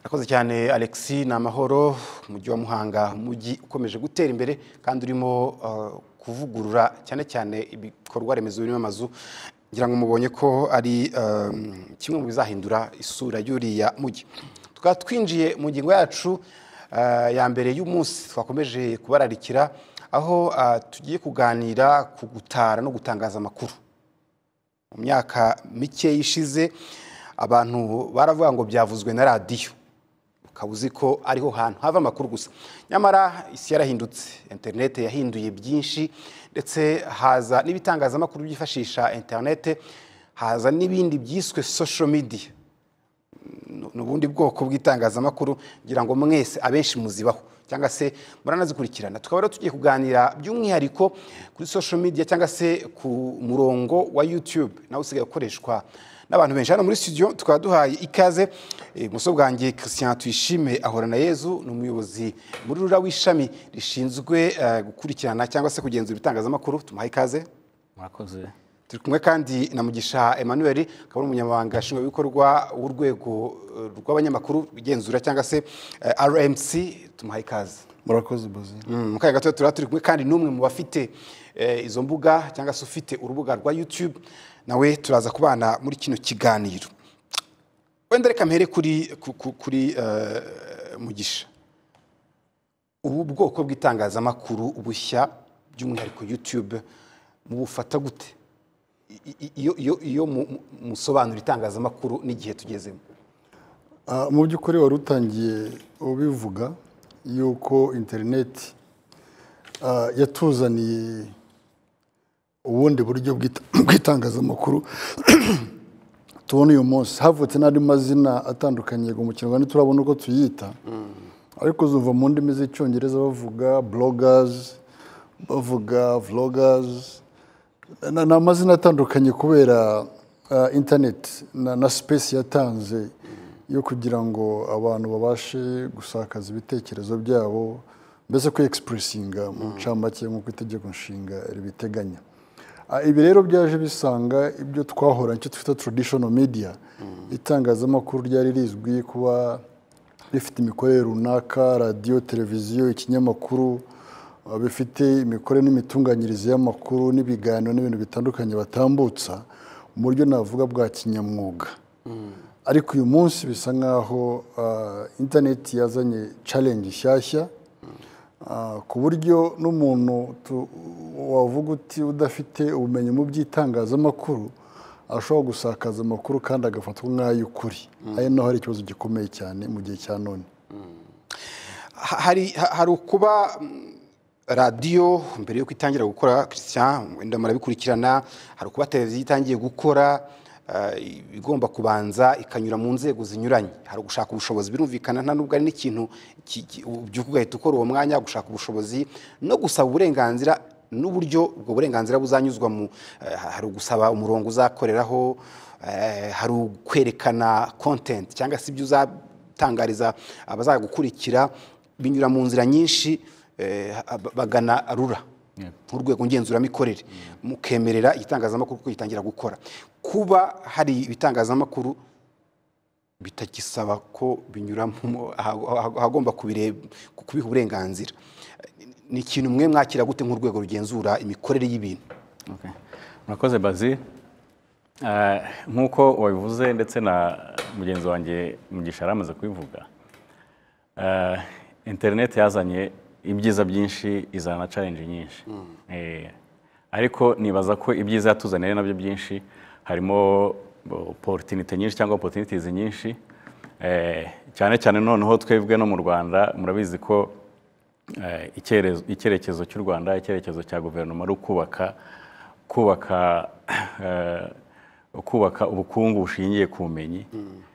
Akoze cyane Alexis namahoro umujyi wa Muhanga umujyi ukomeje gutera imbere kandi urimo kuvugurura cyane ibikorwa remezo birimo amazu ngira ngo mubonye ko ari kimwe mu bizahindura isura y'uriya mujyi. Tukaba twinjiye mu ngingo yacu ya mbere y'umunsi twakomeje kubararikira aho tugiye kuganira ku gutara no gutangaza amakuru. Mu myaka mike yishize abantu baravuga ngo byavuzwe na radio kabuzi ko ariho hantu hava amakuru gusa, nyamara isi yarahindutse, internet yahinduye byinshi ndetse haza n'ibitangaza amakuru byifashisha internet, haza n'ibindi byiswe social media n'ubundi bwoko bw'itangaza amakuru ngira ngo mwese abenshi muzibaho cyangwa se muranazikurikirana. Tukaba rero tugiye kuganira by'umwihariko kuri social media cyangwa se ku murongo wa YouTube nawe usigaye ukoreshwa n'abantu benshi. Hano muri studio tukaba duhaye ikaze muso bwanjye Christian Tuyishime ahorana Yezu n'umuyobozi muri RURA w'ishami rishinzwe gukurikirana cyangwa se kugenzura ibitangaza amakuru. Tumuhaye ikaze. Murakoze. Turi kumwe kandi na Mugisha Emmanuel akaba ari umunyamabanga nshingwabikorwa w'urwego rw'abanyamakuru bigenzura cyangwa se RMC. Tumuhaye ikaze. Murakoze bazi. Mukaye gato turi kumwe kandi n'umwe mu bafite izo mbuga cyangwa se ufite urubuga rwa YouTube, nawe turaza kubana muri kino kiganiro. Wenda reka mpere kuri Mugisha. Ubu bwoko bw'itangaza amakuru ubushya by'umwihariko YouTube mu bufata gute iyo musobanura itangaza amakuru n'igihe tugezemo? Mu by'ukuri wari utangiye ubivuga yuko internet yatuzaniye ubundi buryo bw'itangaza amakuru tubona uyu munsi. Havutse n'andi mazina atandukanye ngo mu Kinyarwanda turabona uko tuyita, ariko zuva mu ndimi z'icyongereza bavuga bloggers, bavuga vloggers, na amazina atandukanye kubera internet na space yatanze yo kugira ngo abantu babashe gusakaza ibitekerezo byabo, mbese ko expressinga mu ncamake nk'uko itegeko nshinga ribiteganya. Ibi rero byaje bisanga ibyo twahora icyo twita traditional media, itangazamakuru ryari rizwi kuba rifite imikorere runaka, radio, televiziyo, ikinyamakuru, bifite imikorere n'imitunganyirize y'amakuru n'ibiganiro n'ibintu bitandukanye batambutsa mu buryo navuga bwa kinyamwuga. Ariko uyu munsi bisa nkaho internet yazanye challenge nshyashya, ku buryo n'umuntu wavuga uti udafite ubumenyi mu by'itangazamakuru ashobora gusakaza amakuru kandi agafatwa nk'ay'ukuri. Ari naho hari ikibazo gikomeye cyane mu gihe cya none. Hari ukuba radio mbere yo kwitangira gukora, Christian wenda murabikurikirana, hari ukuba televiziyo itangiye gukora igomba kubanza ikanyura mu nzego zinyuranye. Hari gushaka ubushobozi, birumvikana nta nubwo ari n'ikintu by'ugahita ukora uwo mwanya, gushaka ubushobozi no gusaba uburenganzira n'uburyo ubwo burenganzira buzanyuzwa mu hari gusaba umurongo uzakoreraho, hari kwerekana content cyangwa se ibyo uzatangariza abazagukurikira binyura mu nzira nyinshi, bagana RURA nk'urwego ngenzuramikorere mukemerera igitangazamakuru ko gitangira gukora. Kuba hari ibitangazamakuru bitagisaba ko binyura ahagomba kubiha uburenganzira, ni ikintu mwe mwakira gute nk'urwego rugenzura imikorere y'ibintu? Murakoze bazi. Nk'uko wabivuze ndetse na mugenzi wanjye Mugisha aramaze kubivuga, internet yazanye ibyiza byinshi, izana na challenge nyinshi. Ariko nibaza ko ibyiza yatuzaniye nabyo byinshi, harimo opportunity nyinshi cyangwa opportunities nyinshi, cyane noneho twebwe no mu Rwanda murabizi ko icyerekezo cy'u Rwanda, icyerekezo cya guverinoma ari kubaka ubukungu bushingiye ku bumenyi.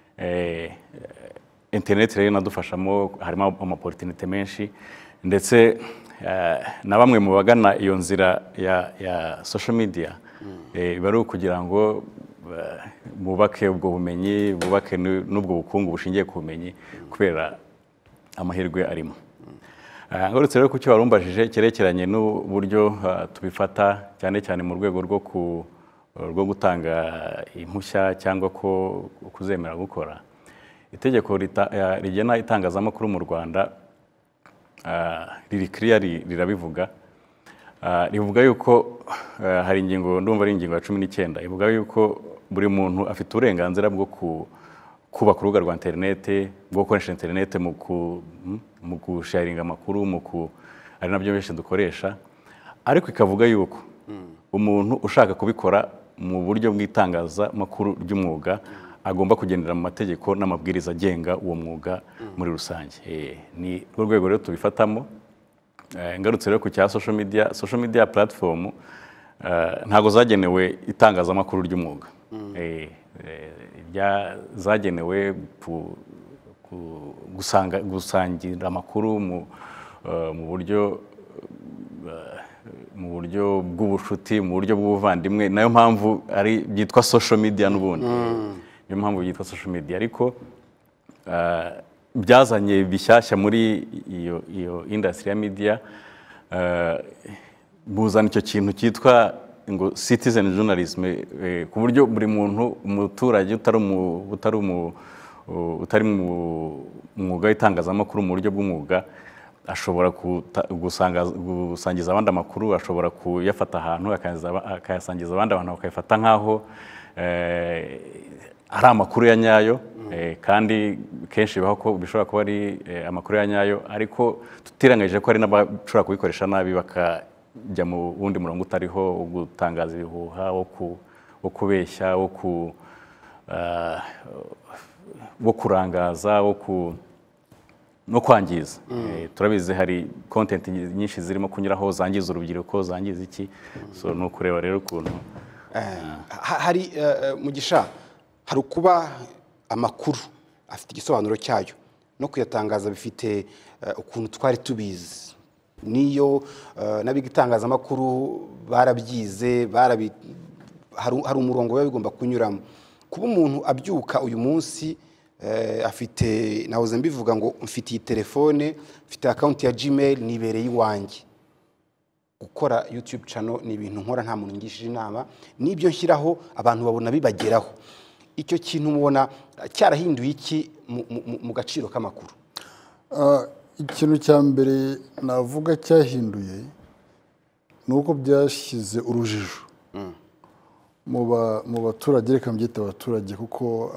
Internet rero inadufashamo, harimo opportunity menshi, ndetse na bamwe mu bagana iyo nzira ya social media bari ukugira ngo bubake ubwo bumenyi, bubake n'ubwo bukungu bushingiye ku bumenyi kubera amahirwe arimo. Ngarutse rero ku cyo warumbajije cyerekeranye n'uburyo tubifata cyane mu rwego rwo gutanga impushya cyangwa ko kuzemera gukora. itegeko rigena itangazamakuru mu Rwanda riri clear rirabivuga rivuga yuko hari ingingo ndumva ari ingingo ya 19 ivuga yuko buri muntu afite uburenganzira bwo kubaka urubuga rwa internet bwo gukoresha internet mu gusharinga amakuru ari nabyo benshi dukoresha ariko ikavuga yuko umuntu ushaka kubikora mu buryo bw'itangazamakuru ry'umwuga agomba kugendera mu mategeko n'amabwiriza agenga uwo mwuga muri rusange. Ni rwo rwego rero tubifatamo. Ngarutse rero ku cya social media platform ntago zagenewe itangazamakuru ry'umwuga. Zagenewe gusangira amakuru mu buryo bw'ubucuti mu buryo bw'ubuvandimwe nayo mpamvu ari byitwa social media n'ubundi niyo mpamvu byitwa social media ariko byazanye bishyashya muri iyo industry ya media buzana icyo kintu cyitwa ngo citizen journalism ku buryo buri muntu umuturage utari mu mwuga w'itangazamakuru mu buryo bw'umwuga ashobora gusangiza abandi amakuru ashobora kuyafata ahantu akayasangiza abandi abantu bakayafata nkaho ari amakuru ya nyayo kandi kenshi bibaho ko bishobora kuba ari amakuru ya nyayo ariko tutirangije ko ari n'abashobora kubikoresha nabi bakajya mu wundi murongo utariho wo gutangaza ibihuha wo kubeshya wo kurangaza no kwangiza. Turabizi hari content nyinshi zirimo kunyuraho zangiza urubyiruko zangiza iki so no kureba rero ukuntu hari Mugisha hari kuba amakuru afite igisobanuro cyayo no kuyatangaza bifite ukuntu twari tubizi niyo nabiga itangazamakuru barabyize hari umurongo we bigomba kunyuramo kuba umuntu abyuka uyu munsi afite nahoze mbivuga ngo mfite telefone mfite account ya Gmail nibereye iwanjye gukora YouTube channel ni ibintu nkora nta muntu ngishije inama nibyo nshyiraho abantu babona bibageraho icyo kintu mubona cyarahinduye iki mu gaciro k'amakuru ikintu cya mbere navuga cyahinduye nuko byashyize urujijo mu baturage reka mbyita abaturage kuko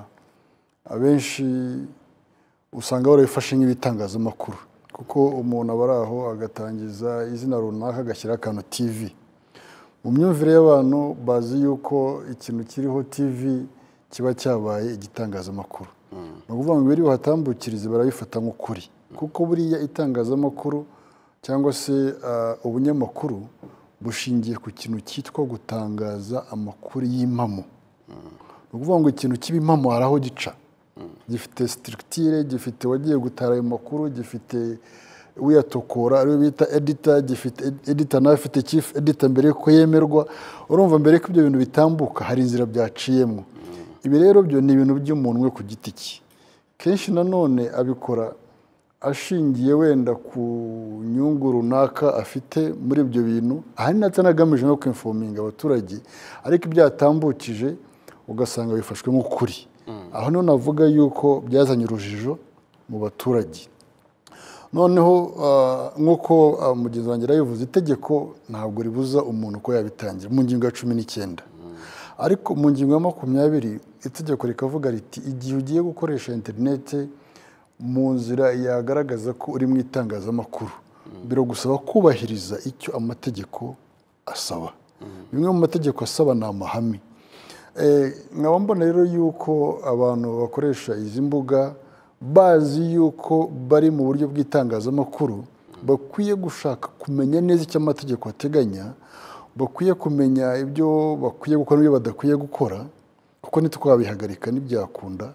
abenshi usanga barabifashe nk'ibitangazamakuru kuko umuntu aba ari aho agatangiza izina runaka agashyira akantu TV mu myumvire y'abantu bazi yuko ikintu kiriho TV kiba cyabaye igitangazamakuru ni ukuvuga ngo ibiri buhatambukirize barabifata nk'ukuri kuko buriya itangazamakuru cyangwa se ubunyamakuru bushingiye ku kintu cyitwa gutangaza amakuru y'impamo ni ukuvuga ngo ikintu cy'impamo hari aho gica gifite structure gifite wagiye gutara ayo makuru gifite uyatokora ariyo bita editor gifite editor nawe afite chief editor mbere ko yemerwa urumva mbere ko ibyo bintu bitambuka hari inzira byaciyemo ibi rero byo ni ibintu by'umuntu we ku giti cye kenshi nanone abikora ashingiye wenda ku nyungu runaka afite muri ibyo bintu ahari natanagamije no kwinforminga abaturage ariko ibyatambukije ugasanga bifashwe nk'ukuri aho none navuga yuko byazanye urujijo mu baturage noneho nk'uko mugenzi wanjye yabivuze itegeko ntabwo ribuza umuntu ko yabitangira mu ngingo ya 19 ariko mu ngingo ya 20 itegeko rikavuga riti igihe ugiye gukoresha internet mu nzira yagaragaza ko uri mu itangazamakuru biro gusaba kubahiriza icyo amategeko asaba bimwe mu mategeko asaba ni amahame nkaba mbona rero yuko abantu bakoresha izi mbuga bazi yuko bari mu buryo bw'itangazamakuru bakwiye gushaka kumenya neza icyo amategeko ateganya bakwiye kumenya ibyo bakwiye gukora n'ibyo badakwiye gukora kuko ntitwabihagarika ntibyakunda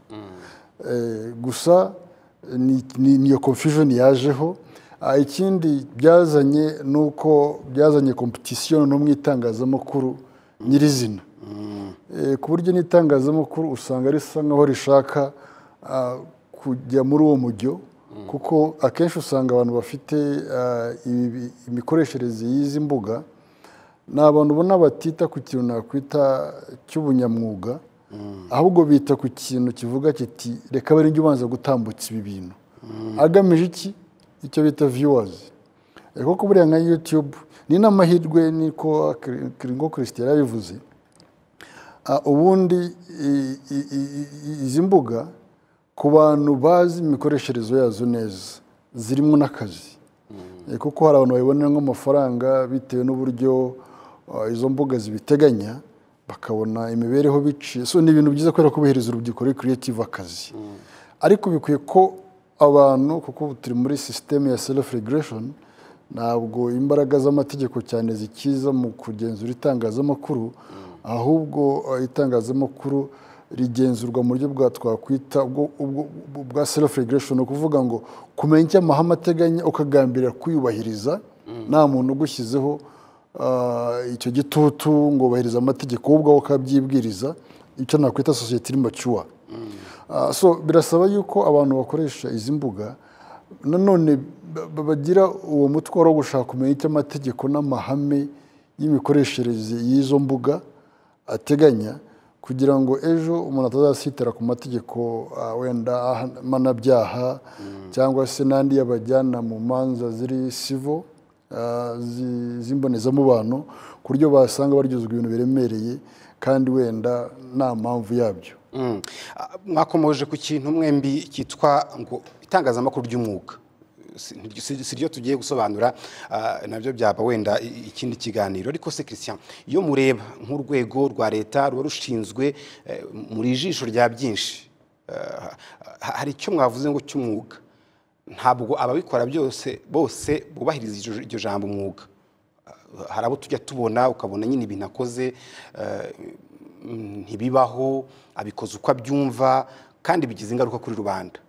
gusa niyo confusion yajeho ikindi byazanye nuko byazanye competition no mu itangazamakuru nyirizina ku buryo n'itangazamakuru usanga risa nkaho rishaka kujya muri uwo mujyo kuko akenshi usanga abantu bafite imikoreshereze y'izi mbuga ni abantu ubona batita ku kintu nakwita cy'ubunyamwuga ahubwo bita ku kintu kivuga kiti reka bari njye ubanza gutambutsa ibi bintu agamije iki icyo bita viewers kuko buriya nka YouTube ni n'amahirwe niko Kiringo Christian yabivuze ubundi izi mbuga ku bantu bazi imikoreshereze yazo neza zirimo n'akazi kuko hari abantu babibonera nk'amafaranga bitewe n'uburyo izo mbuga zibiteganya bakabona imibereho biciye so ni ibintu byiza kubera ko bihereza urubyiruko ruri creative akazi ariko bikwiye ko abantu kuko turi muri system ya self regulation ntabwo imbaraga z'amategeko cyane zikiza mu kugenzura itangazamakuru ahubwo itangazamakuru rigenzurwa mu buryo bwa twakwita bwa self regulation ukuvuga ngo kumenya icyo amahame ateganya ukagambirira kuyubahiriza nta muntu ugushyizeho icyo gitutu ngo ubahirize amategeko ahubwo ukabyibwiriza icyo nakwita society iri mature so birasaba yuko abantu bakoresha izi mbuga nanone bagira uwo mutwaro wo gushaka kumenya icyo amategeko n'amahame y'imikoreshereze y'izo mbuga ateganya kugira ngo ejo umuntu atazasitira ku mategeko wenda mpanabyaha cyangwa se n'andi yabajyana mu manza ziri civil z'imbonezamubano ku buryo basanga baryozwa ibintu biremereye kandi wenda nta mpamvu yabyo. Mwakomoje ku kintu mwembi cyitwa ngo itangazamakuru ry'umwuga si ryo tugiye gusobanura nabyo byaba wenda ikindi kiganiro ariko se Christian iyo mureba nk'urwego rwa leta ruba rushinzwe muri jisho rya byinshi hari icyo mwavuze ngo cy'umwuga ntabwo ababikora byose bose bubahiriza iryo jambo umwuga hari abo tujya tubona ukabona nyine ibintu akoze ntibibaho abikoze uko abyumva kandi bigize ingaruka kuri rubanda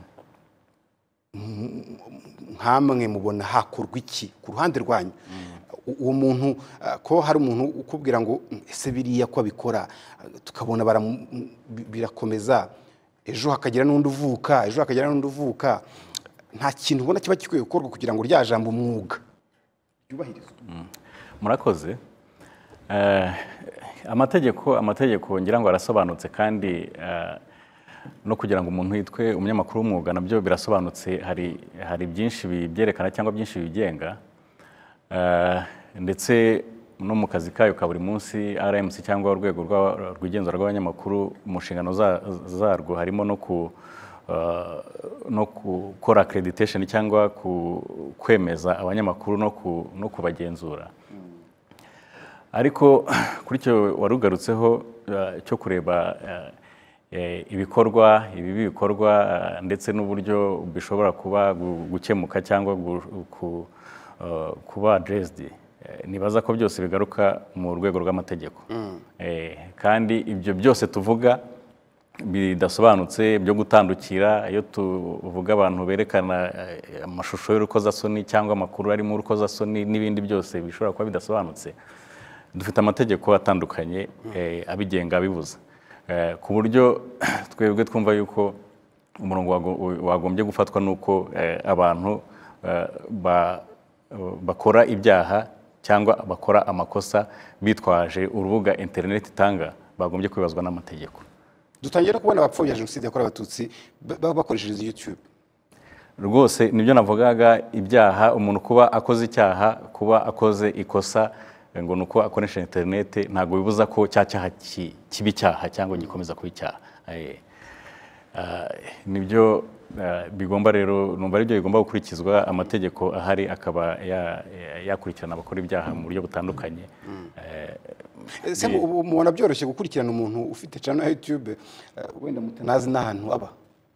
nkamwe mubona hakorwa iki ku ruhande rwanyu uwo muntu ko hari umuntu ukubwira ngo ese biriya ko abikora tukabona birakomeza ejo hakagira n'undi uvuka nta kintu ubona kiba gikwiye gukorwa kugira ngo rya jambo umwuga yubahirizwe. Murakoze. Amategeko ngira ngo arasobanutse kandi no kugira ngo umuntu yitwe umunyamakuru w'umwuga nabyo birasobanutse hari byinshi bibyerekana cyangwa byinshi bigenga ndetse no mu kazi kayo ka buri munsi RMC cyangwa urwego rw'igenzura rw'abanyamakuru mu nshingano zarwo harimo no gukora accreditation cyangwa kwemeza abanyamakuru no kubagenzura. Ariko kuri cyo warugarutseho cyo kureba ibikorwa ndetse n'uburyo bishobora kuba gukemuka cyangwa kuba addressed nibaza ko byose bigaruka mu rwego rw'amategeko kandi ibyo byose tuvuga bidasobanutse byo gutandukira iyo tuvuga abantu berekana amashusho y'urukozasoni cyangwa amakuru ari mu rukozasoni n'ibindi byose bishobora kuba bidasobanutse dufite amategeko atandukanye abigenga bibuza ku buryo twebwe twumva yuko umurongo wagombye gufatwa nuko abantu bakora ibyaha cyangwa bakora amakosa bitwaje urubuga internet itanga bagombye kwibazwa n'amategeko. Dutangira kubona abapfobya jenoside yakorewe abatutsi bakoresheje YouTube. Rwose nibyo navugaga ibyaha umuntu kuba akoze icyaha kuba akoze ikosa ngo nuko akoresha internet ntago bibuza ko cyaha kibi cyaha cyangwa gikomeza kuba icyaha. Nibyo bigomba rero numva ari byo bigomba gukurikizwa amategeko ahari akaba yakurikirana abakora ibyaha mu buryo butandukanye. Ese mubona byoroshye gukurikirana umuntu ufite channel ya YouTube wenda mutanazi n'ahantu aba?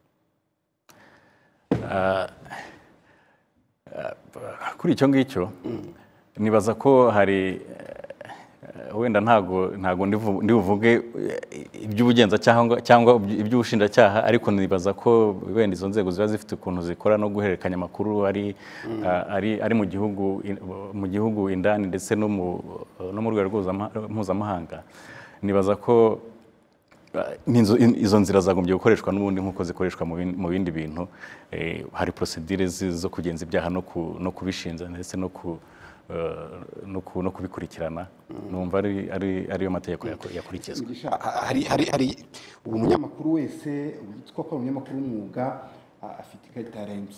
Kuri icyo ngicyo nibaza ko hari wenda ntago ndivuge iby'ubugenza cyangwa iby'ubushinjacyaha ariko nibaza ko wenda izo nzego ziba zifite ukuntu zikora no guhererekanya amakuru ari mu gihugu indani ndetse no mu rwego mpuzamahanga. Nibaza ko izo nzira zagombye gukoreshwa n'ubundi nk'uko zikoreshwa mu bindi bintu hari procedure zo kugenza ibyaha no kubishinja ndetse no kubikurikirana numva ariyo mategeko yakurikizwa. hari umunyamakuru wese witwa ko umunyamakuru w'umwuga afite ikarita ya RMC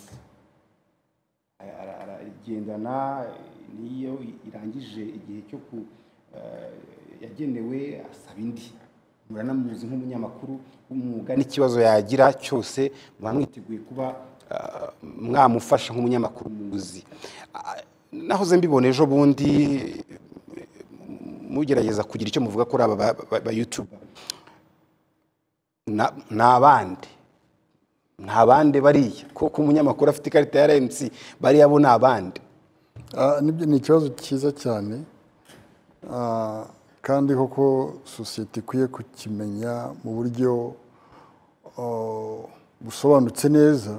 aragendana niyo irangije igihe cyo yagenewe asaba indi muranamuzi nk'umunyamakuru w'umwuga n'ikibazo yagira cyose mwamwiteguye kuba mwamufasha nk'umunyamakuru muzi. Nahoze mbibona ejo bundi mugerageza kugira icyo muvuga kuri aba ba YouTube ntabande bariya koko umunyamakuru afite ikarita ya RMC bariya bo nabande. Ni ikibazo cyiza cyane kandi koko sosiyete ikwiye kukimenya mu buryo busobanutse neza.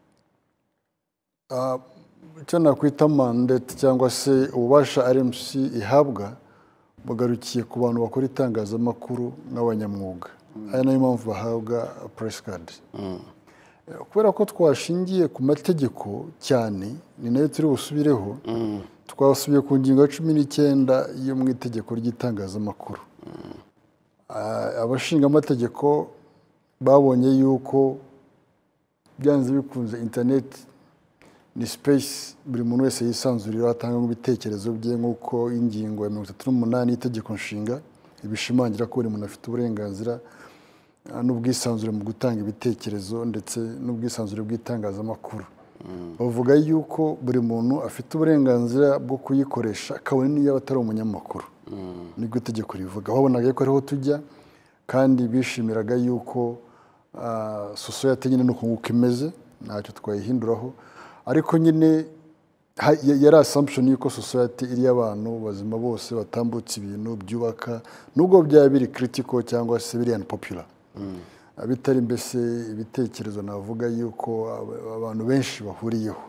Icyo nakwita mandate cyangwa se ububasha RMC ihabwa bugarukiye ku bantu bakora itangazamakuru n'abanyamwuga. Aya nayo mpamvu bahabwa press card. Kubera ko twashingiye ku mategeko cyane ni nayo turi busubireho. Twasubiye ku ngingo ya 19 yo mu itegeko ry'itangazamakuru. Abashinga amategeko babonye yuko byanze bikunze internet ni space buri muntu wese yisanzurira atanga ibitekerezo bye nk'uko ingingo ya 38 y'itegeko nshinga ibishimangira ko buri muntu afite uburenganzira n'ubwisanzure mu gutanga ibitekerezo ndetse n'ubwisanzure bw'itangazamakuru. Bavuga yuko buri muntu afite uburenganzira bwo kuyikoresha kabone niyo atari umunyamakuru. Nibwo itegeko rivuga. Babonaga ko ariho tujya kandi bishimiraga yuko society nyine nuko nguko imeze ntacyo twayihinduraho. Ariko nyine yari assumption yuko society iri y'abantu bazima bose batambutse ibintu byubaka nubwo byaba biri critical cyangwa se biri unpopular. Abitari mbese ibitekerezo navuga yuko abantu benshi bahuriyeho.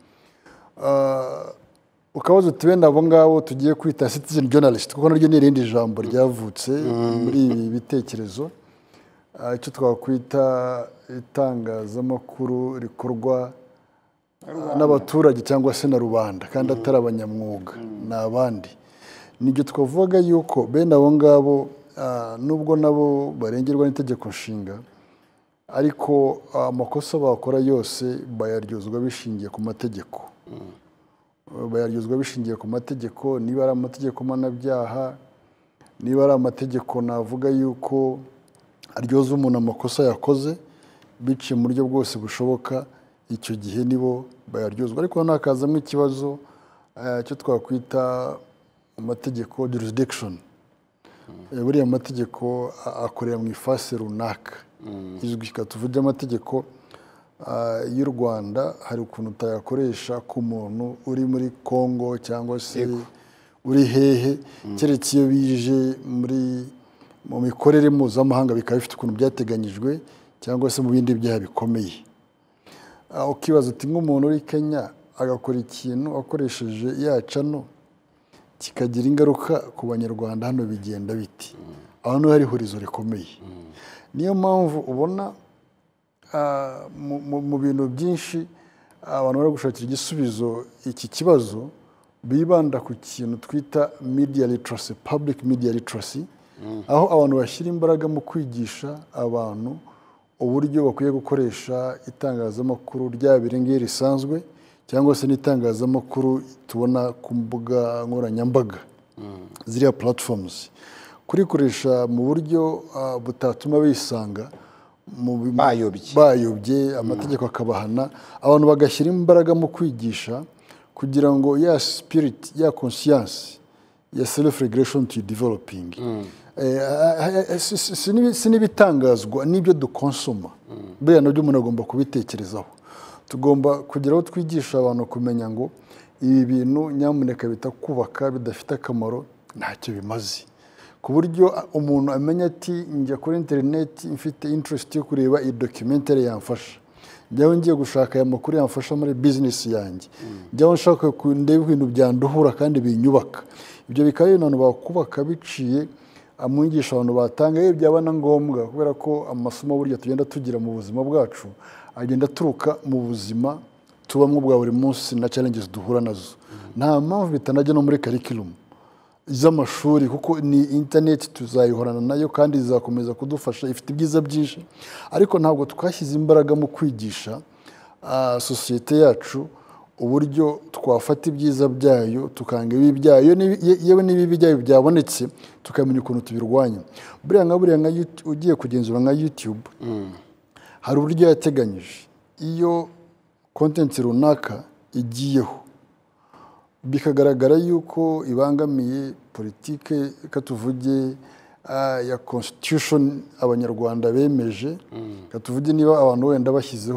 Ukabaza uti bene abo ngabo tugiye kwita citizen journalist kuko naryo ni irindi jambo ryavutse muri ibi bitekerezo. Icyo twakwita itangazamakuru rikorwa n'abaturage cyangwa se na rubanda kandi atari abanyamwuga n'abandi. Nibyo twavuga yuko bene abo ngabo nubwo nabo barengerwa n'itegeko nshinga ariko amakosa bakora yose bayaryozwa bishingiye ku mategeko. Bayaryozwa bishingiye ku mategeko, niba ari amategeko mpanabyaha, niba ari amategeko navuga yuko aryoza umuntu amakosa yakoze biciye mu buryo bwose bushoboka, icyo gihe nibo bayaryozwa. Ariko nakazamo ikibazo cyo twakwita amategeko jurisdiction. Buriya amategeko akorera mu ifase runaka izwi tuvuge amategeko y'u Rwanda hari ukuntu utayakoresha ku muntu uri muri Congo cyangwa se uri hehe keretse iyo bije mu mikorere mpuzamahanga bikaba bifite ukuntu byateganyijwe cyangwa se mu bindi byaha bikomeye. Ukibaza uti nk'umuntu uri Kenya agakora ikintu akoresheje yacano kikagira ingaruka ku banyarwanda hano bigenda biti. Aho hari hurizo rikomeye. Niyo mpamvu ubona mu bintu byinshi abantu bari gushakira igisubizo iki kibazo bibanda ku kintu twita media literacy, public media literacy, aho abantu bashyira imbaraga mu kwigisha abantu uburyo bakwiye gukoresha itangazamakuru ryaba iringiye risanzwe cyangwa se n'itangazamakuru tubona ku mbuga nkoranyambaga ziriya platforms, kurikoresha mu buryo butatuma bisanga bayobye amategeko akabahana. Abantu bagashyira imbaraga mu kwigisha kugira ngo ya spirit ya conscience ya self regulation to developing sinibitangazwa n'ibyo dukonsoma buriya nabyo umuntu agomba kubitekerezaho. Tugomba kugeraho twigisha abantu kumenya ngo ibi bintu nyamuneka bitakubaka bidafite akamaro ntacyo bimaze, ku buryo umuntu amenya ati njya kuri internet mfite interest yo kureba iyi documentary yamfasha, njyaho ngiye gushaka aya makuru yamfasha muri business yanjye, njyaho nshaka kundeba ibintu byanduhura kandi binyubaka. Ibyo bikaba ibintu bakubaka biciye amwigisha abantu batanga iyo byaba na ngombwa, kubera ko amasomo burya tugenda tugira mu buzima bwacu agenda turuka mu buzima tubamwo bwa buri munsi na challenges duhura nazo nta mpamvu bitanajya no muri curriculum z'amashuri kuko ni internet tuzayihorana nayo kandi izakomeza kudufasha ifite ibyiza byinshi ariko ntabwo twashyize imbaraga mu kwigisha sosiyete yacu uburyo twafata ibyiza byayo tukanga ibi byayo yewe n'ibibi byayo byabonetse tukamenya ukuntu tubirwanya buriya nka ugiye kugenzura nka YouTube hari uburyo yateganyije iyo content runaka igiyeho bikagaragara yuko ibangamiye politike katuvuge ya constitution abanyarwanda bemeje katuvuge niba abantu wenda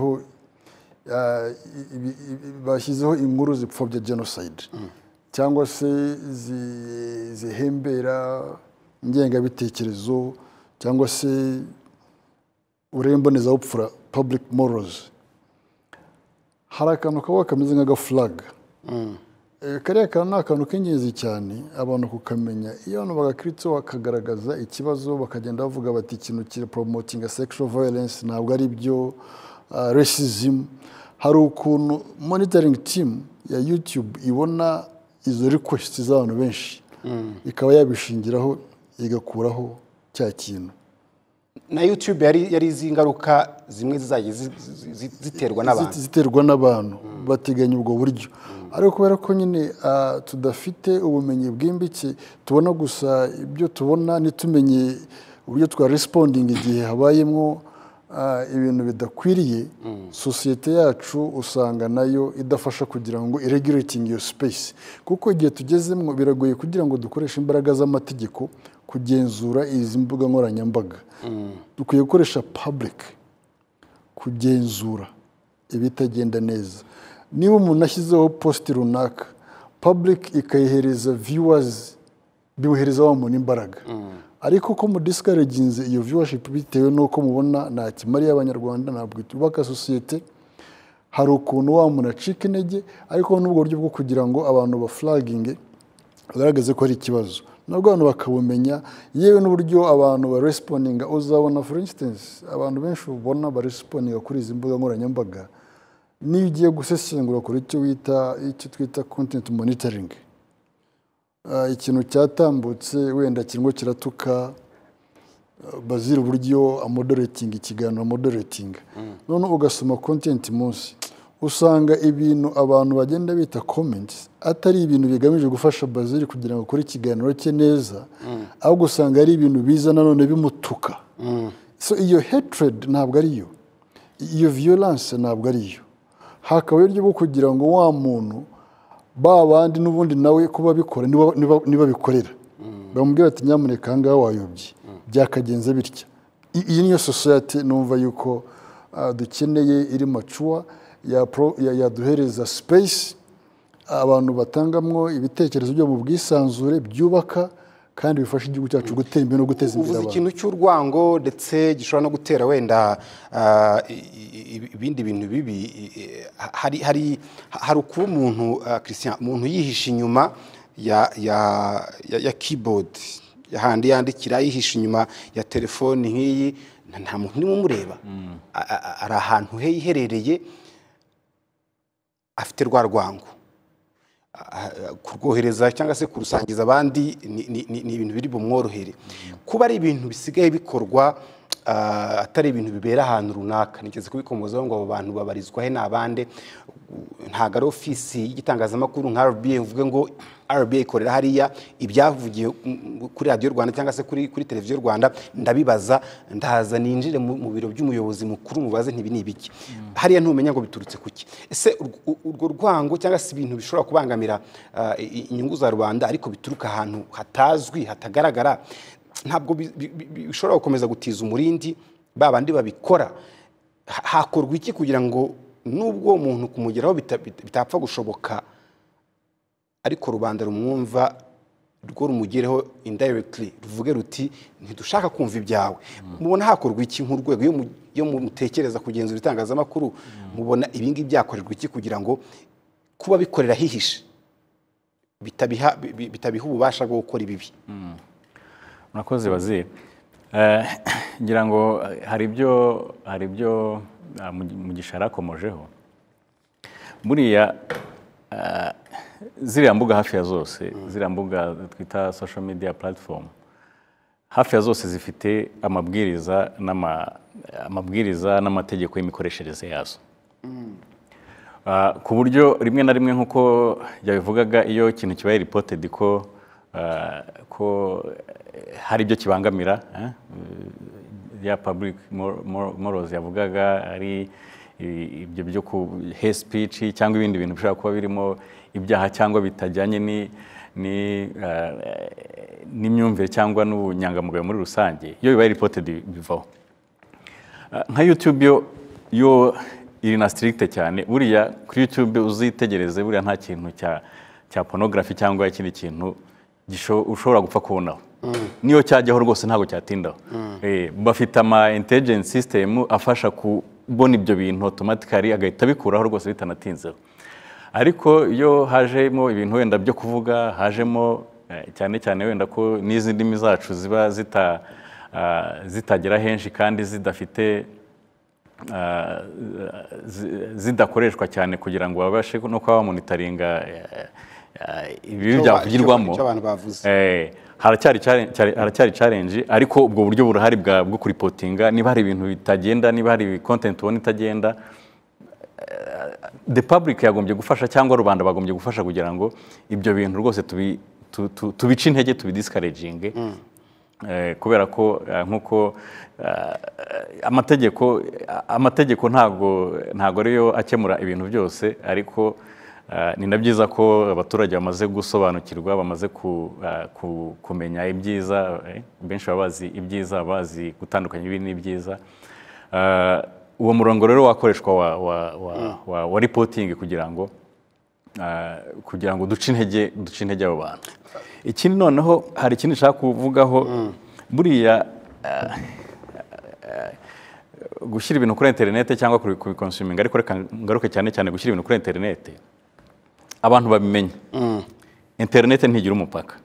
bashyizeho inkuru zipfobya genocide cyangwa se zihembera ingengabitekerezo cyangwa se urembonezabupfura public morals hari akantu kaba kameze nk'agaflag kariya kantu ni akantu k'ingenzi cyane abantu kukamenya iyo abantu bagakiritseho bakagaragaza ikibazo bakagenda bavuga bati ikintu kiri promoting sexual violence ntabwo ari byo racism hari ukuntu monitoring team ya YouTube ibona izo requests z'abantu benshi ikaba yabishingiraho igakuraho cya kintu na YouTube yari izingaruka zimwe zizagiye ziterwa n'abantu bateganya ubwo buryo ariko kubera ko nyine tudafite ubumenyi bwimbitse tubona gusa ibyo tubona nitumenye uburyo twa responding igihe habayemo ibintu bidakwiriye sosiyete yacu usanga nayo idafasha kugira ngo iregulating your space kuko igihe tugezemo biragoye kugira ngo dukoreshe imbaraga z'amategeko kugenzura izi mbuga nkoranyambaga dukwiye gukoresha public kugenzura ibitagenda neza niba umuntu ashyizeho post runaka public ikayihereza viewers bimuhereza wa muntu imbaraga ariko ko mu discouraginze iyo viewership bitewe nuko mubona nta kimari y'abanyarwanda ntabwo itubaka sosiyete hari ukuntu wa muntu acika intege ariko n'ubwo buryo bwo kugira ngo abantu baflaginge bagaragaze ko ari ikibazo nabwo abantu bakabumenya yewe n'uburyo abantu barespondinga uzabona for instance abantu benshi ubona barespondinga kuri izi mbuga nkoranyambaga niyo ugiye gusesengura kuri icyo twita content monitoring ikintu cyatambutse wenda kirimo kiratuka bazira uburyo amoderating ikiganiro amoderating none ugasoma content munsi usanga ibintu abantu bagenda bita comments atari ibintu bigamije gufasha baziri kugira ngo kuri ikiganiro cye neza ahubwo usanga ari ibintu biza nanone bimutuka so iyo hatred ntabwo ari yo iyo violence ntabwo ari yo hakabaye uburyo bwo kugira ngo wa muntu babandi n'ubundi nawe kuba bikora niba bikorera bamubwira ati nyamuneka ahangaha wayobye byakagenze bitya iyi niyo society numva yuko dukeneye iri mature yaduhereza space abantu batangamwo ibitekerezo byo mu bwisanzure byubaka kandi bifasha igihugu cyacu gutera imbere no guteza imbere abantu ikintu cy'urwango ndetse gishobora no gutera wenda ibindi bintu bibi hari ukuba umuntu Christian umuntu yihisha inyuma ya keyboard handi yandikira yihisha inyuma ya telefone nk'iyi nta muntu nimwe umureba ari ahantu hiherereye afite rwango kurwohereza cyangwa se kurusangiza abandi ni ibintu biri bumworohere kuba ari ibintu bisigaye bikorwa atari ibintu bibera ahantu runaka nigeze kubikomozaho ngo abo bantu babarizwa he nabande ntago ari ofisi y'igitangazamakuru nka RBA uvuge ngo RBA ikorera hariya ibyavugiye kuri radio Rwanda cyangwa se kuri televiziyo Rwanda ndabibaza ndahaza ninjire mu biro by'umuyobozi mukuru mubaze ntibi nibiki hariya ntumenya ngo biturutse kuki ese urwo rwango cyangwa se ibintu bishobora kubangamira inyungu za Rwanda ariko bituruka ahantu hatazwi hatagaragara ntabwo bishobora gukomeza gutiza umurindi babandi babikora hakorwa iki kugira ngo nubwo umuntu kumugeraho bitapfa gushoboka ariko rubanda rumwumva rwo rumugereho indirectly ruvuge ruti ntidushaka kumva ibyawe mubona hakorwa iki nk'urwego yo mutekereza kugenzura itangazamakuru mubona ibingi byakorerwa iki kugira ngo kuba bikorera hihishe bitabiha ububasha bwo gukora ibibi murakoze bazira ngira ngo hari ibyo mu gishara komojeho buriya ziriya mbuga hafi ya zose, ziriya mbuga twita social media platform, hafi ya zose zifite amabwiriza n'amategeko y'imikoreshereze yazo. Ku buryo rimwe na rimwe nk'uko yabivugaga, iyo ikintu kibaye reported ko hari ibyo kibangamira, ya public morals yavugaga, ari ibyo byo ku hate speech cyangwa ibindi bintu bishobora kuba birimo ibyaha cyangwa bitajyanye n'imyumvire cyangwa n'ubunyangamugayo muri rusange, iyo bibaye reported bivaho. Nka YouTube yo iri na stricte cyane. Buriya kuri YouTube uzitegereze, buriya nta kintu cya pornography cyangwa ikindi kintu ushobora gupfa kubonaho. Niyo cyajyaho rwose ntago cyatindaho. Bafite ama intelligence system afasha kubona ibyo bintu automatically, agahita bikuraho rwose bitanatinzeho. Ariko iyo hajemo ibintu wenda byo kuvuga, hajemo cyane cyane wenda ko n'izi ndimi zacu ziba zitagera henshi kandi zidafite zidakoreshwa cyane kugira ngo babashe no kuba bamonitoringa ibi byavugirwamo, haracyari challenge. Ariko ubwo buryo burahari bwo kuripotinga niba hari ibintu bitagenda, niba hari content ubona itagenda, the public yagombye gufasha cyangwa rubanda bagombye gufasha kugira ngo ibyo bintu rwose tubice intege, tubidiscouraging, kubera ko nkuko amategeko ntago ariyo akemura ibintu byose. Ariko ni na byiza ko abaturage bamaze gusobanukirwa, bamaze kumenya ibyiza, benshi baba bazi ibyiza, bazi gutandukanya ibi n'ibyiza. Uwo murongo rero wakoreshwa wa reporting kugira ngo duce intege abo bantu. Ikindi noneho hari ikindi nshaka kuvugaho, buriya gushyira ibintu kuri internet cyangwa kubikonsuming, ariko reka ngaruke cyane cyane gushyira ibintu kuri internet, abantu babimenye. Internet ntigira umupaka,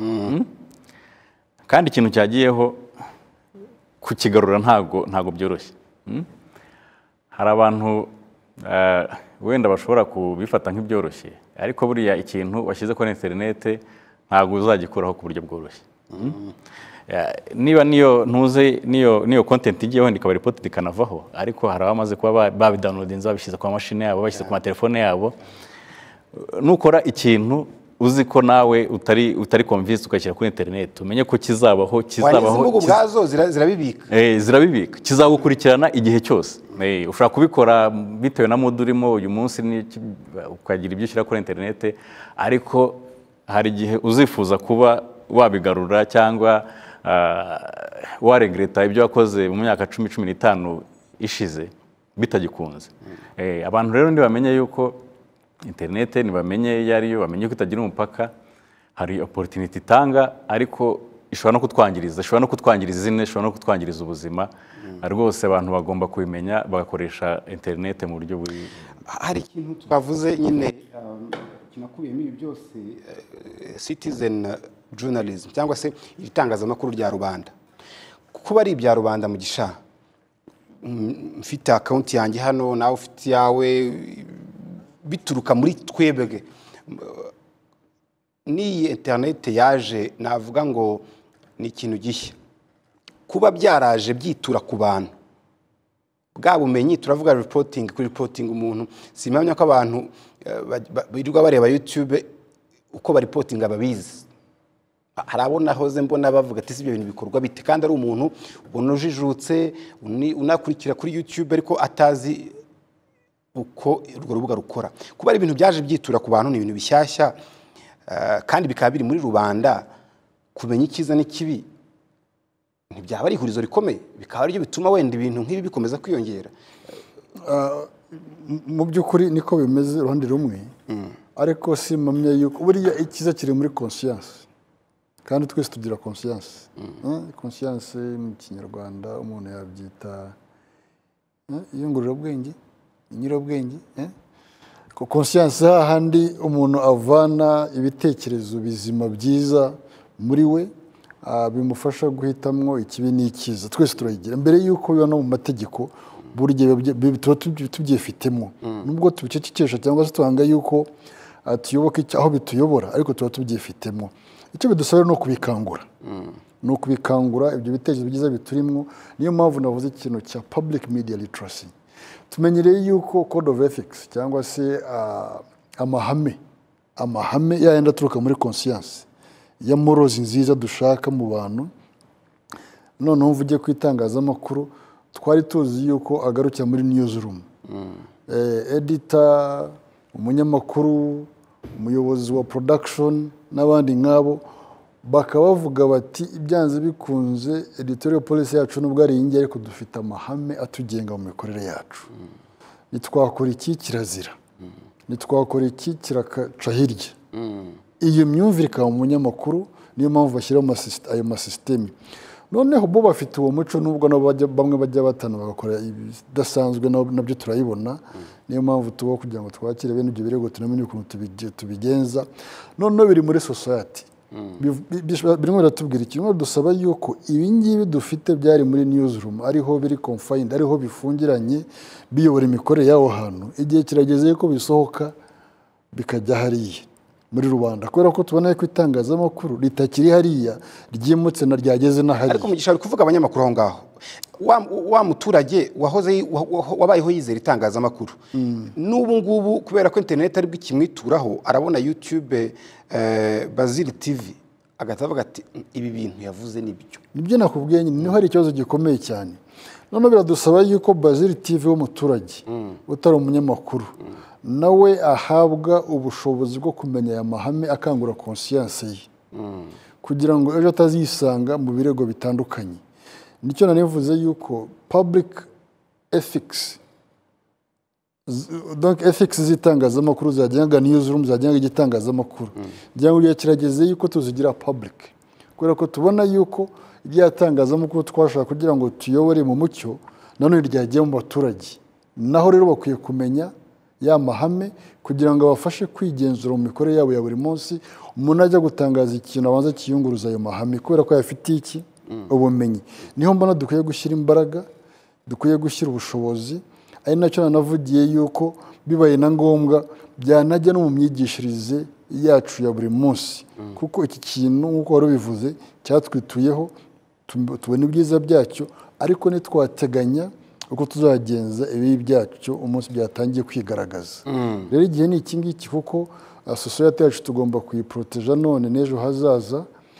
kandi ikintu cyagiyeho kukigarura ntago byoroshye. Hari abantu wenda bashobora kubifata nk'ibyoroshye, ariko buriya ikintu washyize kuri internet ntago uzagikuraho ku buryo bworoshye. Niba niyo content igiye wenda ikaba reported ikanavaho, ariko hari abamaze kuba babidownloadinze, babishyize ku mashini yabo, bashyize ku matelefone yabo. Nukora ikintu uzi ko nawe utari convinced ugashyira kuri internet, umenye ko kizabaho ubwazo zirabibika, kizagukurikirana igihe cyose. Ushobora kubikora bitewe na mood urimo uyu munsi, ukagira ibyo ushyira kuri internet, ariko hari igihe uzifuza kuba wabigarura cyangwa waregreta ibyo wakoze mu myaka 10-15 ishize bitagikunze. Abantu rero ntibamenye yuko internet, ntibamenye iyo ariyo, bamenye ko itagira umupaka. Hari opportunity itanga, ariko ishobora no kutwangiriza, izina, ishobora no kutwangiriza ubuzima. Rwose abantu bagomba kubimenya, bagakoresha internet mu buryo buri. Hari ikintu twavuze nyine kinakubiyemo ibi byose, citizen journalism cyangwa se itangazamakuru rya rubanda. Kuba ari ibya rubanda mu gisha, mfite account yanjye hano, nawe ufite yawe, bituruka muri twebwe. Ni internet yaje, navuga ngo ni ikintu gishya. Kuba byaraje byitura ku bantu, bwa bumenyi turavuga reporting, kuri reporting umuntu, simamya ko abantu birirwa bareba YouTube uko ba reporting ababizi. Harabona hoze mbona bavuga ati ibyo bintu bikorwa bite, kandi ari umuntu ubona ujijutse, unakurikira kuri YouTube ariko atazi uko urwo rubuga rukora. Kuba ari ibintu byaje byitura ku bantu, ni ibintu bishyashya, kandi bikaba biri muri rubanda. Kumenya icyiza n'ikibi ntibyaba ari ihurizo rikomeye, bikaba aribyo bituma wenda ibintu nk'ibi bikomeza kwiyongera. Mu by'ukuri niko bimeze uruhande rumwe, ariko simamye yuko buriya icyiza kiri muri conscience, kandi twese tugira conscience. Conscience mu Kinyarwanda umuntu yabyita iyungururabwenge, inyurabwenge. Conscience hahandi umuntu avana ibitekerezo bizima byiza muri we, bimufasha guhitamwo ikibi n'ikiza. Twese turayigira mbere yuko biba no mu mategeko. burya tuba tubyifitemo nubwo tubicecekesha cyangwa se tuhanga yuko tuyoboke aho bituyobora ariko tuba tubyifitemo icyo bidusaba no kubikangura ni ukubikangura ibyo bitekerezo byiza biturimo niyo mpamvu navuze ikintu cya public media literacy tumenyereye yuko code of ethics cyangwa se amahame yayandi aturuka muri conscience ya morozi nziza dushaka mu bantu noneho mvuge ku itangazamakuru twari tuzi yuko agarukira muri newsroom editor umunyamakuru umuyobozi wa production n'abandi nk'abo bakaba bavuga bati ibyanze bikunze editorial policy yacu nubwo ari ingi ariko dufite amahame atugenga mu mikorere yacu nitwakora iki kirazira nitwakora iki kirakaca hirya iyo myumvire ikaba mu munyamakuru niyo mpamvu bashyiraho ayo masisiteme noneho bo bafite uwo muco nubwo bamwe bajya batana bagakora ibidasanzwe nabyo turayibona niyo mpamvu tubaho kugira ngo twakire bene ibyo birego tunamenye ukuntu tubigenza noneho biri muri society birimo biratubwira ikintu dusaba yuko ibi ngibi dufite byari muri newsroom ariho biri confined ariho bifungiranye biyobora imikorere y'aho hantu igihe kirageze yuko bisohoka bikajya hariya muri Rwanda kubera ko tubona ko itangazamakuru ritakiri hariya ryimutse na ryageze n'ahari ariko mugisha ari kuvuga abanyamakuru aho ngaho wa muturage wabayeho yizera itangazamakuru n'ubu ngubu kubera ko internet ari bw'ikimwituraho arabona YouTube Bazil TV agatavuga ati ibi bintu yavuze nibyo nakubwiye nyine niho hari ikibazo gikomeye cyane none biradusaba yuko Bazil TV w'umuturage utari umunyamakuru nawe ahabwa ubushobozi bwo kumenya aya mahame akangura conscience ye kugira ngo ejo atazisanga mu birego bitandukanye nicyo nanevuze yuko public ethics donc ethics z'itangazamakuru zagenga newsroom zagenga igitangazamakuru byangu gihe kirageze yuko tuzigira public kubera ko tubona yuko ibyatangazamakuru twashaka kugira ngo tuyobore mu mucyo none ryagiye mu baturage naho rero bakwiye kumenya ya mahame kugira ngo abafashe kwigenzura mu mikorere yabo ya buri munsi umuntu ajya gutangaza ikintu abanza kiyunguruza ayo mahame kubera ko yafitiye iki ubumenyi niho mbona dukwiye gushyira imbaraga dukwiye gushyira ubushobozi ari nacyo nanavugiye yuko bibaye na ngombwa byanajya no mu myigishirize yacu ya buri munsi kuko iki kintu nk'uko wari ubivuze cyatwituyeho tubona ibyiza byacyo ariko ntitwateganya uko tuzagenza ibi byacyo umunsi byatangiye kwigaragaza rero igihe ni iki ngiki kuko society yacu tugomba kuyiproteja none n'ejo hazaza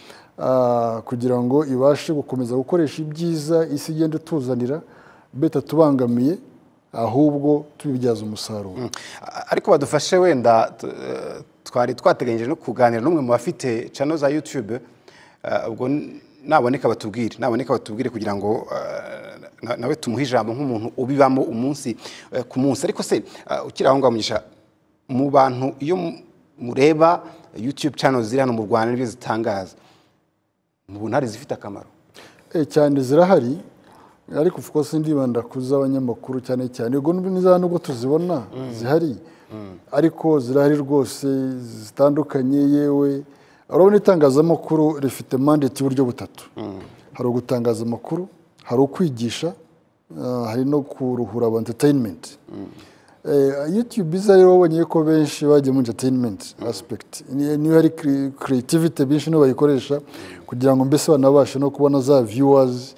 kugira ngo ibashe gukomeza gukoresha ibyiza isi igenda ituzanira beta tubangamiye ahubwo tubibyaza umusaruro ariko badufashe wenda twari twateganyije no kuganira n'umwe mu bafite channel za YouTube ubwo naboneka batubwire kugira ngo nawe tumuhe ijambo nk'umuntu ubibamo umunsi ku munsi ariko se ukiri aho ngaho mugisha mu bantu iyo mureba YouTube channel ziri hano mu Rwanda n'ibyo zitangaza mu ntari zifite akamaro cyane zirahari ariko of course ndibanda kuza abanyamakuru cyane ubwo nubwo tuzibona zihari ariko zirahari rwose zitandukanye yewe urabona itangazamakuru rifite mandate y'uburyo butatu hari ugutangaza amakuru hari ukwigisha hari no kuruhura entertainment YouTube iza rero babonye ko benshi bagiye mu entertainment aspect niyo hari creativity benshi no bayikoresha kugira ngo mbese banabashe no kubona za viewers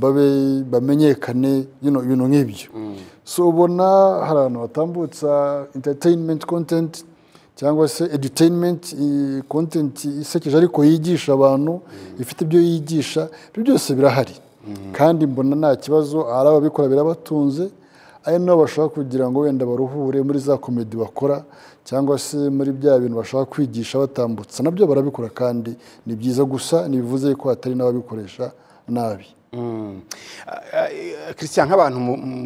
bamenyekane ibintu nk'ibyo so ubona hari abantu batambutsa entertainment content cyangwa se edutainment content isekeje ariko yigisha abantu ifite ibyo yigisha byose birahari kandi mbona nta kibazo ari ababikora birabatunze ari nabo bashaka kugira ngo wenda baruhure muri za comedy bakora cyangwa se muri bya bintu bashaka kwigisha batambutsa nabyo barabikora kandi ni byiza gusa nibivuze ko hatari n'ababikoresha nabi Christian nk'abantu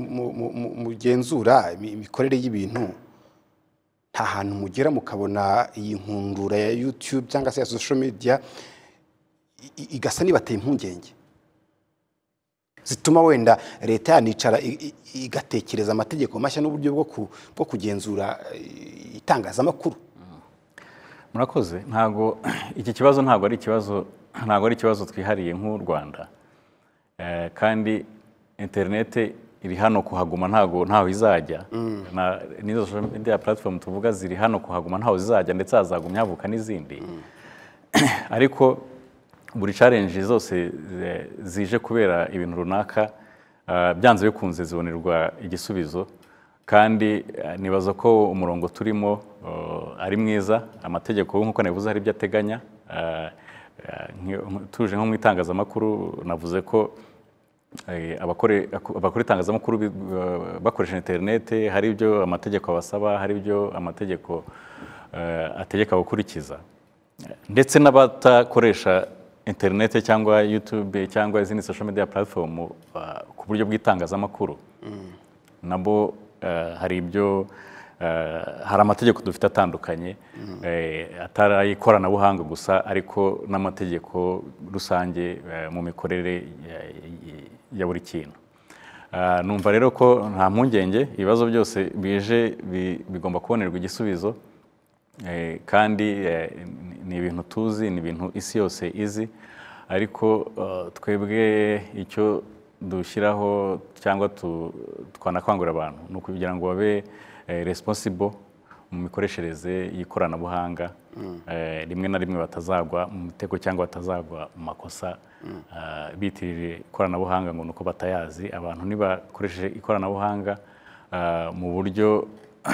mugenzura imikorere y'ibintu nta hantu mugera mukabona iyi nkundura ya YouTube cyangwa se ya social media igasa nibateye impungenge zituma wenda leta yanicara igatekereza amategeko mashya n'uburyo bwo kugenzura itangazamakuru murakoze ntago iki kibazo ntago ari ikibazo twihariye nk'u Rwanda kandi internet iri hano kuhaguma ntaho izajya n'izo social media platform tuvuga ziri hano kuhaguma ntaho zizajya ndetse hazagumya havuka n'izindi ariko buri challenge zose zije kubera ibintu runaka byanze bikunze zibonerwa igisubizo kandi nibaza ko umurongo turimo ari mwiza amategeko nk'uko navuze hari ibyo ateganya tuje nko mu itangazamakuru navuze ko abakora itangazamakuru bakoresha interinete hari ibyo amategeko abasaba hari ibyo amategeko ategeka gukurikiza ndetse n'abatakoresha interinete cyangwa YouTube cyangwa izindi social media platform ku buryo bw'itangazamakuru nabo hari ibyo hari amategeko dufite atandukanye atari ikoranabuhanga gusa ariko n'amategeko rusange mu mikorere ya buri kintu numva rero ko nta mpungenge ibibazo byose bije bigomba kubonerwa igisubizo kandi ni ibintu tuzi ni ibintu isi yose izi ariko twebwe icyo dushyiraho cyangwa twanakangurira abantu ni ukugira ngo babe responsible mu mikoreshereze y'ikoranabuhanga rimwe na rimwe batazagwa mu mitego cyangwa batazagwa mu makosa bitirije ikoranabuhanga ngo nuko batayazi abantu nibakoresheje ikoranabuhanga mu buryo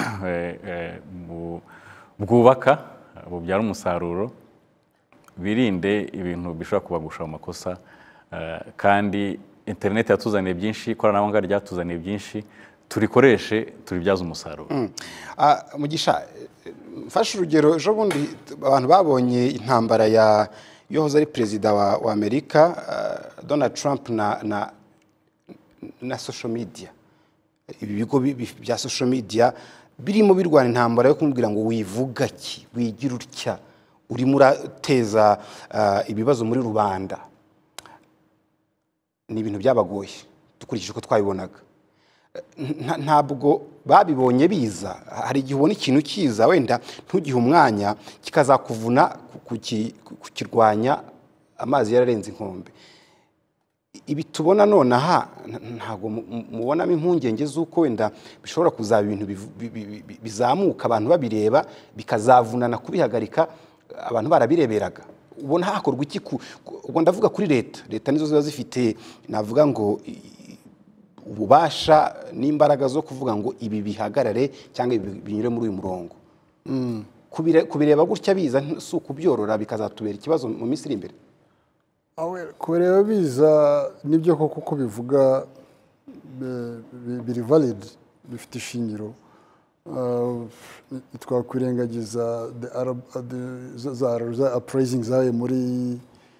bwubaka bubyara umusaruro birinde ibintu bishobora kubagusha mu makosa kandi internet yatuzaniye byinshi ikoranabuhanga ryatuzaniye byinshi turikoreshe turibyaza umusaruro Mugisha mfashe urugero ejo bundi abantu babonye intambara ya yohoze ari perezida wa Amerika Donald Trump na social media ibigo bya social media birimo birwana intambara yo kumubwira ngo wivuga ki wigira utya urimo urateza ibibazo muri rubanda ni ibintu byabagoye dukurikije uko twabibonaga ntabwo babibonye biza hari igihe ubona ikintu kiza wenda ntugihe umwanya kikazakuvuna kukirwanya amazi yararenze inkombe ibi tubona none aha ntabwo mubonamo impungenge z'uko wenda bishobora kuzaba ibintu bizamuka abantu babireba bikazavunana kubihagarika abantu barabireberaga ubona hakorwa iki ubwo ndavuga kuri leta nizo ziba zifite navuga ngo ububasha n'imbaraga zo kuvuga ngo ibi bihagarare cyangwa binyure muri uyu murongo kubireba gutya biza si ukubyorora bikazatubera ikibazo mu minsi iri imbere kubireba biza nibyo koko uko bivuga biri valid bifite ishingiro twakwirengagiza za appraising zayo muri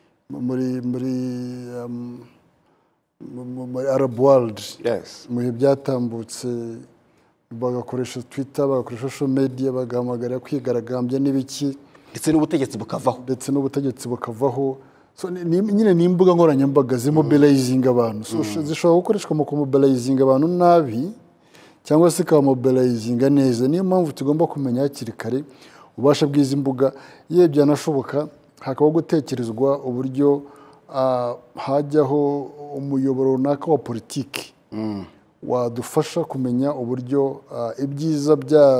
Arab world mu bihe byatambutse bagakoresha Twitter bagakoresha social media bagahamagarira kwigaragambya n'ibiki ndetse n'ubutegetsi bukavaho so nyine ni imbuga nkoranyambaga zimobilizing abantu zishobora gukoreshwa mu kumobilizing abantu nabi cyangwa se kamobilizing neza niyo mpamvu tugomba kumenya hakiri kare ubasha bw'izi mbuga ye byanashoboka hakabaho gutekerezwa uburyo hajyaho umuyoboro runaka wa politiki wadufasha kumenya uburyo ibyiza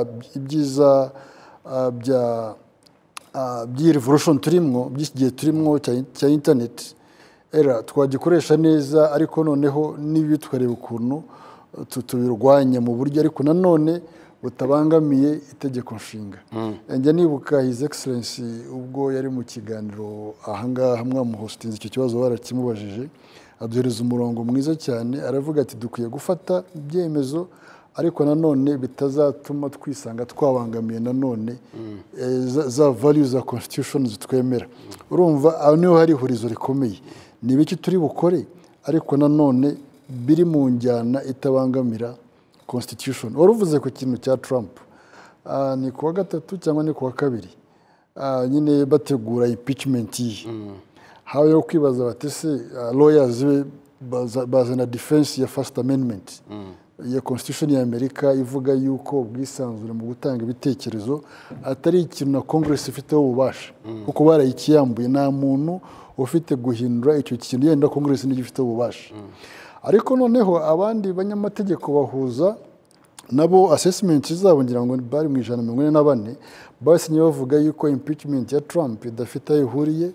by'iyi revolution turimo by'igihe turimo cya internet twagikoresha neza ariko noneho n'ibi tukareba ukuntu tubirwanya mu buryo ariko nanone butabangamiye itegeko nshinga njya nibuka his excellency ubwo yari mu kiganiro ahangaha mwamuhostinze icyo kibazo barakimubajije aduhereza umurongo mwiza cyane aravuga ati dukwiye gufata ibyemezo ariko nanone bitazatuma twisanga twabangamiye nanone za values za constitution zitwemera urumva aho niho hari ihurizo rikomeye ni ibiki turi bukore ariko nanone biri mu njyana itabangamira constitution waruvuze ku kintu cya Trump ni kuwa gatatu cyangwa ni kuwa kabiri nyine bategura impeachment habayeho kwibaza batese lawyers bazana defense ya first amendment ya constitution ya Amerika ivuga yuko ubwisanzure mu gutanga ibitekerezo atari ikintu na Congress ifiteho ububasha kuko barayikiyambuye nta muntu ufite guhindura icyo kintu yenda Congress n'igifiteho ububasha ariko noneho abandi banyamategeko bahuza nabo assessment zabo ngira ngo bari mu 144 basinye bavuga yuko impeachment ya Trump idafite aho ihuriye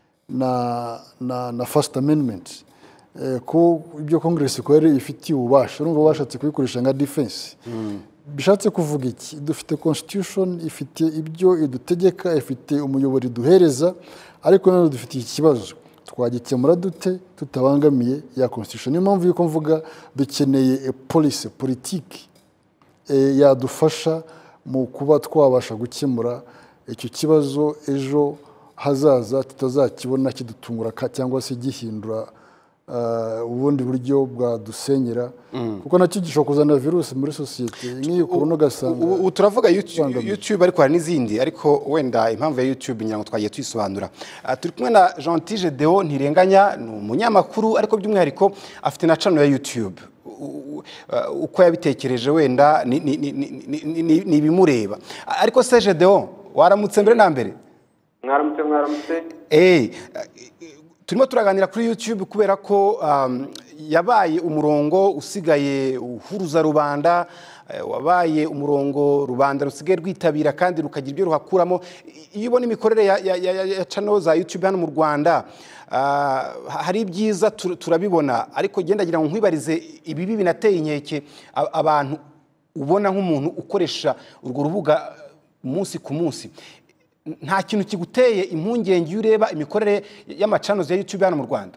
na First Amendment, ko ibyo Congress ko yari ifitiye ububasha urumva bashatse kubikoresha nka defense. Bishatse kuvuga iki? Dufite constitution ifite ibyo idutegeka, ifite umuyobori duhereza, ariko none dufite ikibazo twagikemura dute tutabangamiye ya constitution. Niyo mpamvu yuko mvuga dukeneye policy politique yadufasha mu kuba twabasha gukemura icyo kibazo ejo hazaza tutazakibona kidutungura cyangwa se gihindura ubundi buryo bwadusenyera, kuko nacyo gishobora kuzana virusi muri societe nk'iyo kubona ugasanga turavuga YouTube ariko hari n'izindi, ariko wenda impamvu ya YouTube ngira ngo twagiye twisobanura. Turi kumwe na Gentil Deo Ntirenganya, ni umunyamakuru ariko by'umwihariko afite na channel ya YouTube. Uko yabitekereje wenda ni ibimureba, ariko se Gedeon waramutse mbere na mbere? Mwaramutse. Turimo turaganira kuri YouTube kubera ko yabaye umurongo usigaye uhuruza rubanda, wabaye umurongo rubanda rusigaye rwitabira kandi rukagira ibyo ruhakuramo. Iyo ubona imikorere ya channel za YouTube hano mu Rwanda, hari ibyiza turabibona, ariko gendagira ngo nkwibarize ibibi binateye inkeke abantu ubona nk'umuntu ukoresha urwo rubuga umunsi ku munsi. Nta kintu kiguteye impungenge iyo ureba imikorere y'amachannels ya YouTube hano mu Rwanda?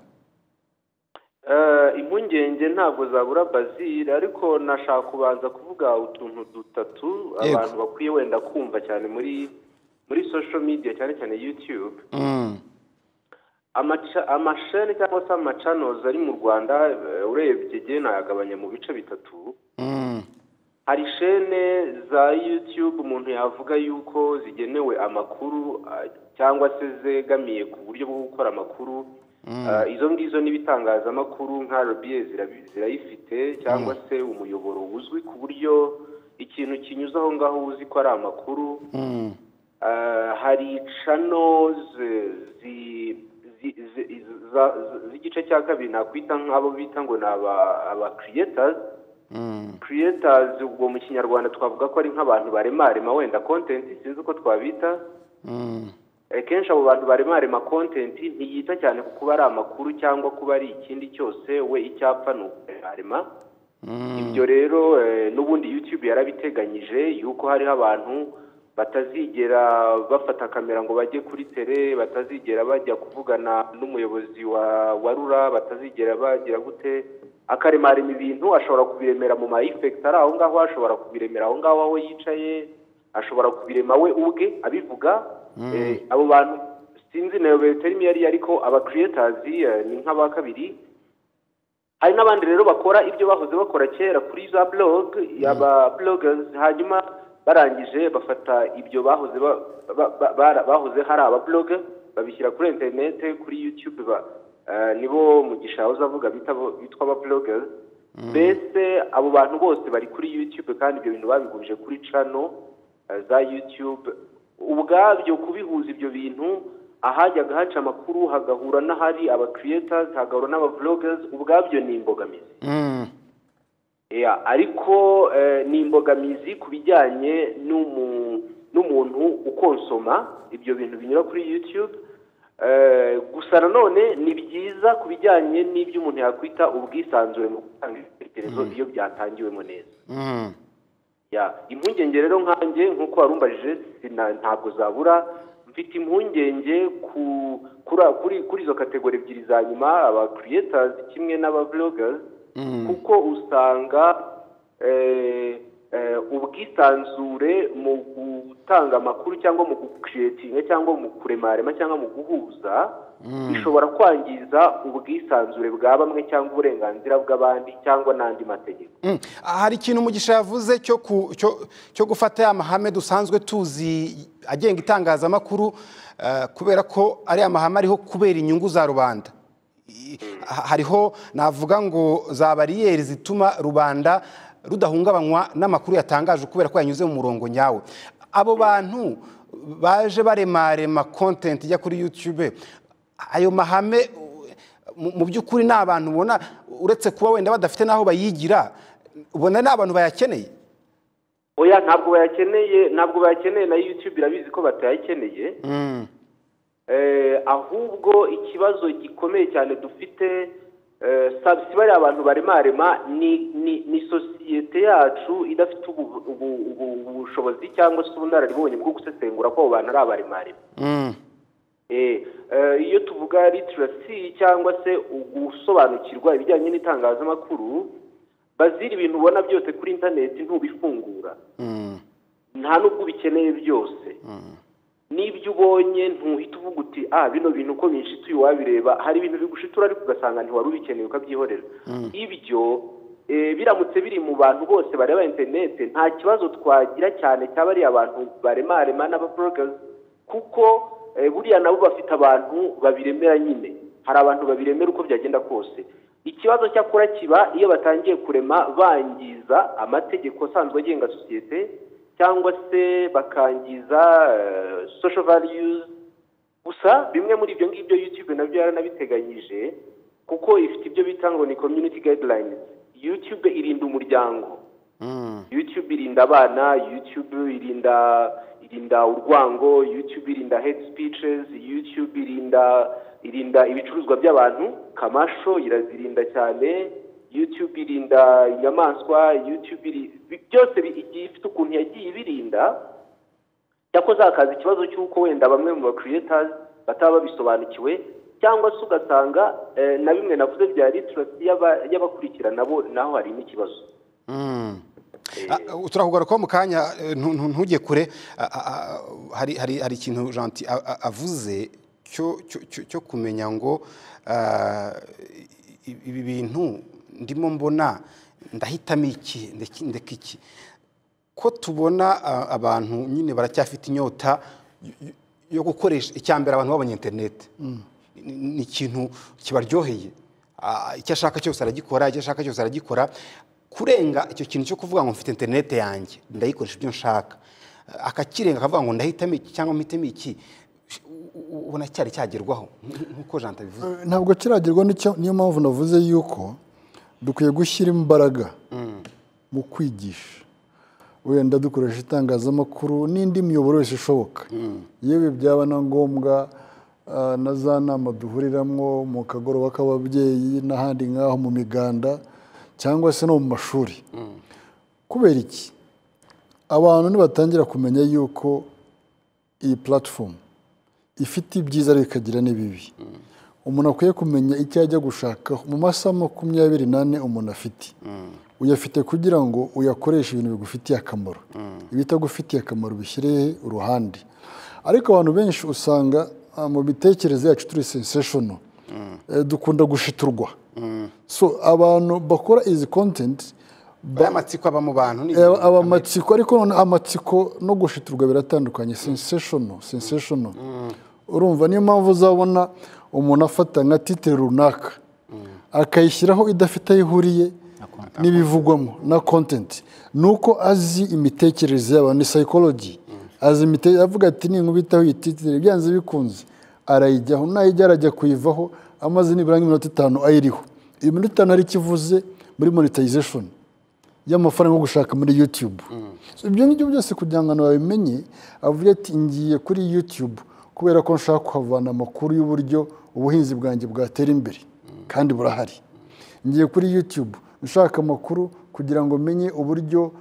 Impungenge ntabwo zabura Bazil, ariko nashaka kubanza kuvuga utuntu dutatu abantu bakwiye wenda kumva cyane muri social media, cyane cyane YouTube. Amasheni cyangwa se amachannels ari mu Rwanda urebye nayagabanya mu bice bitatu. Hari shene za YouTube umuntu yavuga yuko zigenewe amakuru cyangwa se zegamiye ku buryo bwo gukora amakuru. Izo ngizo n'ibitangazamakuru nka RBA zirayifite, cyangwa se umuyoboro uzwi ku buryo ikintu kinyuza aho ngaho uzi ko ari amakuru. Hari channels z'igice cya kabiri nakwita nk'abo bita ngo ni aba creators ubwo mu Kinyarwanda twavuga ko ari nk'abantu baremarema wenda content, sinzi uko twabita. Kenshi abo bantu baremarema content ntiyita cyane kuba ari amakuru cyangwa kuba ari ikindi cyose, we icyapfa ni ukurema. Ibyo rero n'ubundi YouTube yarabiteganyije yuko hariho abantu batazigera bafata kamera ngo bajye kuri tele, batazigera bajya kuvugana n'umuyobozi wa RURA, batazigera bagira gute akaremarema ibintu. Ashobora kubiremera mu ma-effect ari aho ngaho, ashobora kubiremera aho ngaho aho yicaye, ashobora kubirema we ubwe abivuga. Abo bantu sinzi nayo terimi yari, ariko aba creators ni nk'aba kabiri. Hari n'abandi rero bakora ibyo bahoze bakora kera kuri za blog, yaba bloggers, hanyuma barangije bafata ibyo bahoze hari aba blog babishyira kuri internet, kuri YouTube. Nibo Mugisha uzavuga bitwa aba bloggers. Mbese abo bantu bose bari kuri YouTube kandi ibyo bintu babigumije kuri channel za YouTube. Ubwabyo kubihuza ibyo bintu, ahajyaga haca amakuru hagahura n'ahari aba creators, hagahura n'aba vloggers, ubwabyo ni imbogamizi. Ariko ni imbogamizi ku bijyanye n'umuntu ukonsoma ibyo bintu binyura kuri YouTube. Gusa nanone ni byiza ku bijyanye n'ibyo umuntu yakwita ubwisanzure mu gutanga ibitekerezo iyo byatangiwemo neza. Impungenge rero nkanjye nk'uko warumbajije ntabwo zabura. Mfite impungenge kuri izo kategori ebyiri za nyuma, aba creators kimwe n'aba vloggers, kuko usanga ubwisanzure mu gutanga amakuru cyangwa mu gucreatinga cyangwa mu kuremarema cyangwa mu guhuza bishobora kwangiza ubwisanzure bwa bamwe cyangwa uburenganzira bw'abandi cyangwa n'andi mategeko. Hari ikintu Mugisha yavuze cyo gufata ya mahame dusanzwe tuzi agenga itangazamakuru, kubera ko ari amahame ariho kubera inyungu za rubanda. Hariho navuga ngo za bariyeri zituma rubanda rudahungabanywa n'amakuru yatangaje kubera ko yanyuze mu murongo nyawe. Abo bantu baje baremarema content ijya kuri YouTube, ayo mahame mu by'ukuri ni abantu ubona uretse kuba wenda badafite n'aho bayigira ubona ni abantu bayakeneye. Oya, ntabwo bayakeneye na YouTube irabizi ko batayakeneye. Ahubwo ikibazo gikomeye cyane dufite si bari abantu baremarema ni sosiyete yacu idafite ubushobozi cyangwa se ubunararibonye bwo gusesengura ko abo bantu ari abaremarema. Iyo tuvuga literacy cyangwa se gusobanukirwa ibijyanye n'itangazamakuru, bazira ibintu ubona byose kuri internet ntubifungura, nta nubwo ubikeneye byose. N'ibyo ubonye ntuhita uvuga uti bino bintu uko binshituye wabireba, hari ibintu bigushitura ariko ugasanga ntiwari ubikeneye ukabyihorera. Ibyo biramutse biri mu bantu bose bareba internet, nta kibazo twagira cyane cyaba ari abantu baremarema n'ababloggers, kuko buriya nabo bafite abantu babiremera nyine. Hari abantu babiremera uko byagenda kose. Ikibazo cyakora kiba iyo batangiye kurema bangiza amategeko asanzwe agenga sosiyete, cyangwa se bakangiza social values. Gusa bimwe muri ibyo ngibyo YouTube nabyo yaranabiteganyije, kuko ifite ibyo bita ngo ni community guidelines. YouTube irinda umuryango, YouTube irinda abana, YouTube irinda urwango, YouTube irinda hate speeches, YouTube irinda ibicuruzwa by'abantu, kamasho irazirinda cyane, YouTube irinda inyamaswa, YouTube byose ifite ukuntu yagiye ibirinda. Yakoze akazi ikibazo cy'uko wenda bamwe mu creators bataba babisobanukiwe, cyangwa se ugasanga na bimwe navuze bya literacy y'abakurikira nabo naho hari n'ikibazo. Turakugaruka mu kanya, ntujye kure. Hari ikintu Gentil avuze cyo kumenya ngo ibi bintu ndimo mbona ndahitamo iki ndeka iki. Ko tubona abantu nyine baracyafite inyota yo gukoresha icyambere abantu babonye internet, ni ikintu kibaryoheye, icyo ashaka cyose aragikora, kurenga icyo kintu cyo kuvuga ngo mfite internet yanjye ndayikoresha ibyo nshaka, akakirenga akavuga ngo ndahitamo iki cyangwa mpitemo iki. Ubona cyari cyagerwaho nkuko Gentil bivuze? Ntabwo kiragerwa, niyo mpamvu navuze yuko dukwiye gushyira imbaraga mu kwigisha, wenda dukoresha itangazamakuru n'indi miyoboro yose ishoboka. Yewe byaba na ngombwa na za nama duhuriramo mu kagoroba k'ababyeyi n'ahandi nk'aho mu miganda cyangwa se no mu mashuri. Kubera iki? Abantu nibatangira kumenya yuko iyi platform ifite ibyiza ariko ikagira n'ibibi, umuntu akwiye kumenya icyo ajya gushaka mu masaha 24 umuntu afite. Uyafite kugira ngo uyakoreshe ibintu bigufitiye akamaro, ibitagufitiye akamaro bishyire uruhande. Ariko abantu benshi usanga mu bitekerezo yacu turi sensational, dukunda gushiturwa. So abantu bakora izi content amatsiko aba mu bantu ni amatsiko, ariko amatsiko no gushiturwa biratandukanye. Sensational urumva, niyo mpamvu uzabona umuntu afata nka titre runaka akayishyiraho idafite aho ihuriye n'ibivugwamo na content, nuko azi imitekerereze y'abantu, ni psychology. Azi avuga ati ninkubitaho iyi titre byanze bikunze arayijyaho, nayijya arajya kuyivaho amaze nibura nk'iminota 5 ayiriho. Iyo minota 5 ari kivuze muri monetization y'amafaranga yo gushaka muri YouTube. Ibyo ngibyo byose kugira ngo babimenye, avuga ati ngiye kuri YouTube kubera ko nshaka kuhavana amakuru y'uburyo ubuhinzi bwanjye bwatera imbere kandi burahari. Ngiye kuri YouTube nshaka amakuru kugira ngo menye uburyo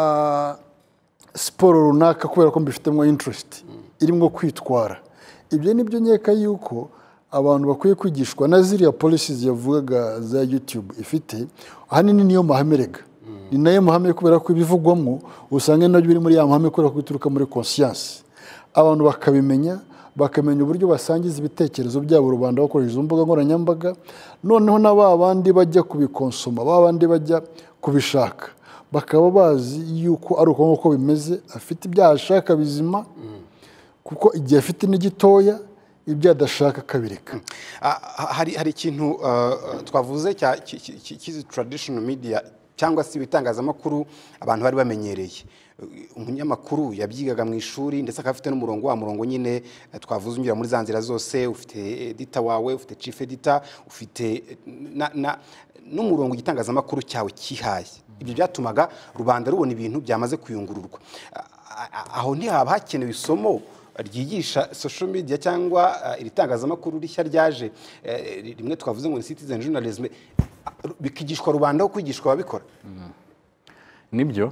siporo runaka kubera ko mbifitemo interest irimo kwitwara. Ibyo nibyo nkeka yuko abantu bakwiye kwigishwa na ziriya policies yavugaga za YouTube ifite. Ahanini niyo mahamerega, ni nayo mahame kubera ko ibivugwamo usanga nabyo biri muri ya mahame kubera ko bituruka muri conscience. Abantu bakabimenya, bakamenya uburyo basangiza ibitekerezo byabo rubanda bakoresheje imbuga nkoranyambaga. Noneho n'abandi bajya kubikonsoma, babandi bajya kubishaka, bakaba bazi yuko ari uko bimeze, afite ibyaha ashaka bizima, kuko igihe afite n'igitoya ibyo adashaka kabireka. Hari ikintu twavuze cy'izi traditional media cyangwa se ibitangazamakuru abantu bari bamenyereye. umunyamakuru yabyigaga mu ishuri ndetse akaba afite n'umurongo wa murongo nyine twavuze unyura muri za nzira zose, ufite editor wawe, ufite chief editor, ufite n'umurongo igitangazamakuru cyawe kihaye. Ibyo byatumaga rubanda rubona ibintu byamaze kuyungururwa. Aho ntihaba hakenewe isomo ryigisha social media cyangwa iritangazamakuru rishya ryaje rimwe twavuze ngo ni citizen journalism, bikigishwa rubanda aho kwigishwa ababikora. Nibyo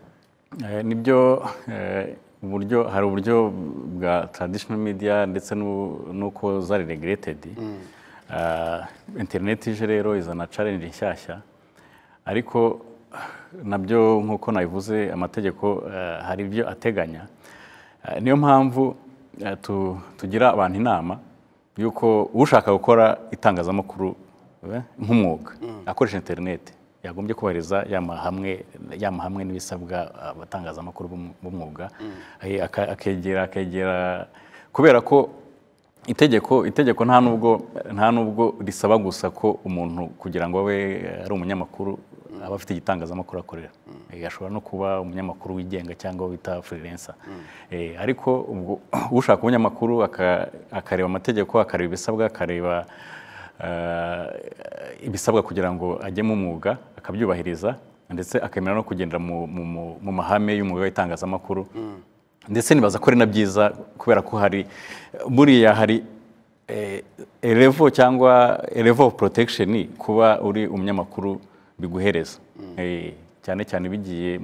uburyo hari uburyo bwa traditional media ndetse nuko zari regulated. Internet ije rero izana challenge nshyashya, ariko nabyo nkuko nabivuze amategeko hari ibyo ateganya. Niyo mpamvu tugira abantu inama yuko ushaka gukora itangazamakuru nk'umwuga akoresha internet yagombye kubahiriza yamahamwe n'ibisabwa abatangazamakuru b'umwuga, akegera kubera ko itegeko nta nubwo risaba gusa ko umuntu kugira ngo abe ari umunyamakuru aba afite igitangazamakuru akorera. Ashobora no kuba umunyamakuru wigenga cyangwa wita freelancer. Ariko ubwo ushaka umunyamakuru akareba amategeko, akareba ibisabwa, akareba ibisabwa kugira ngo ajye mu mwuga akabyubahiriza, ndetse akemera no kugendera mu mahame y'umwuga w'itangazamakuru. Ndetse nibaza ko ari na byiza kubera ko buriya hari level cyangwa level of protection kuba uri umunyamakuru biguhereza, cyane cyane bigiye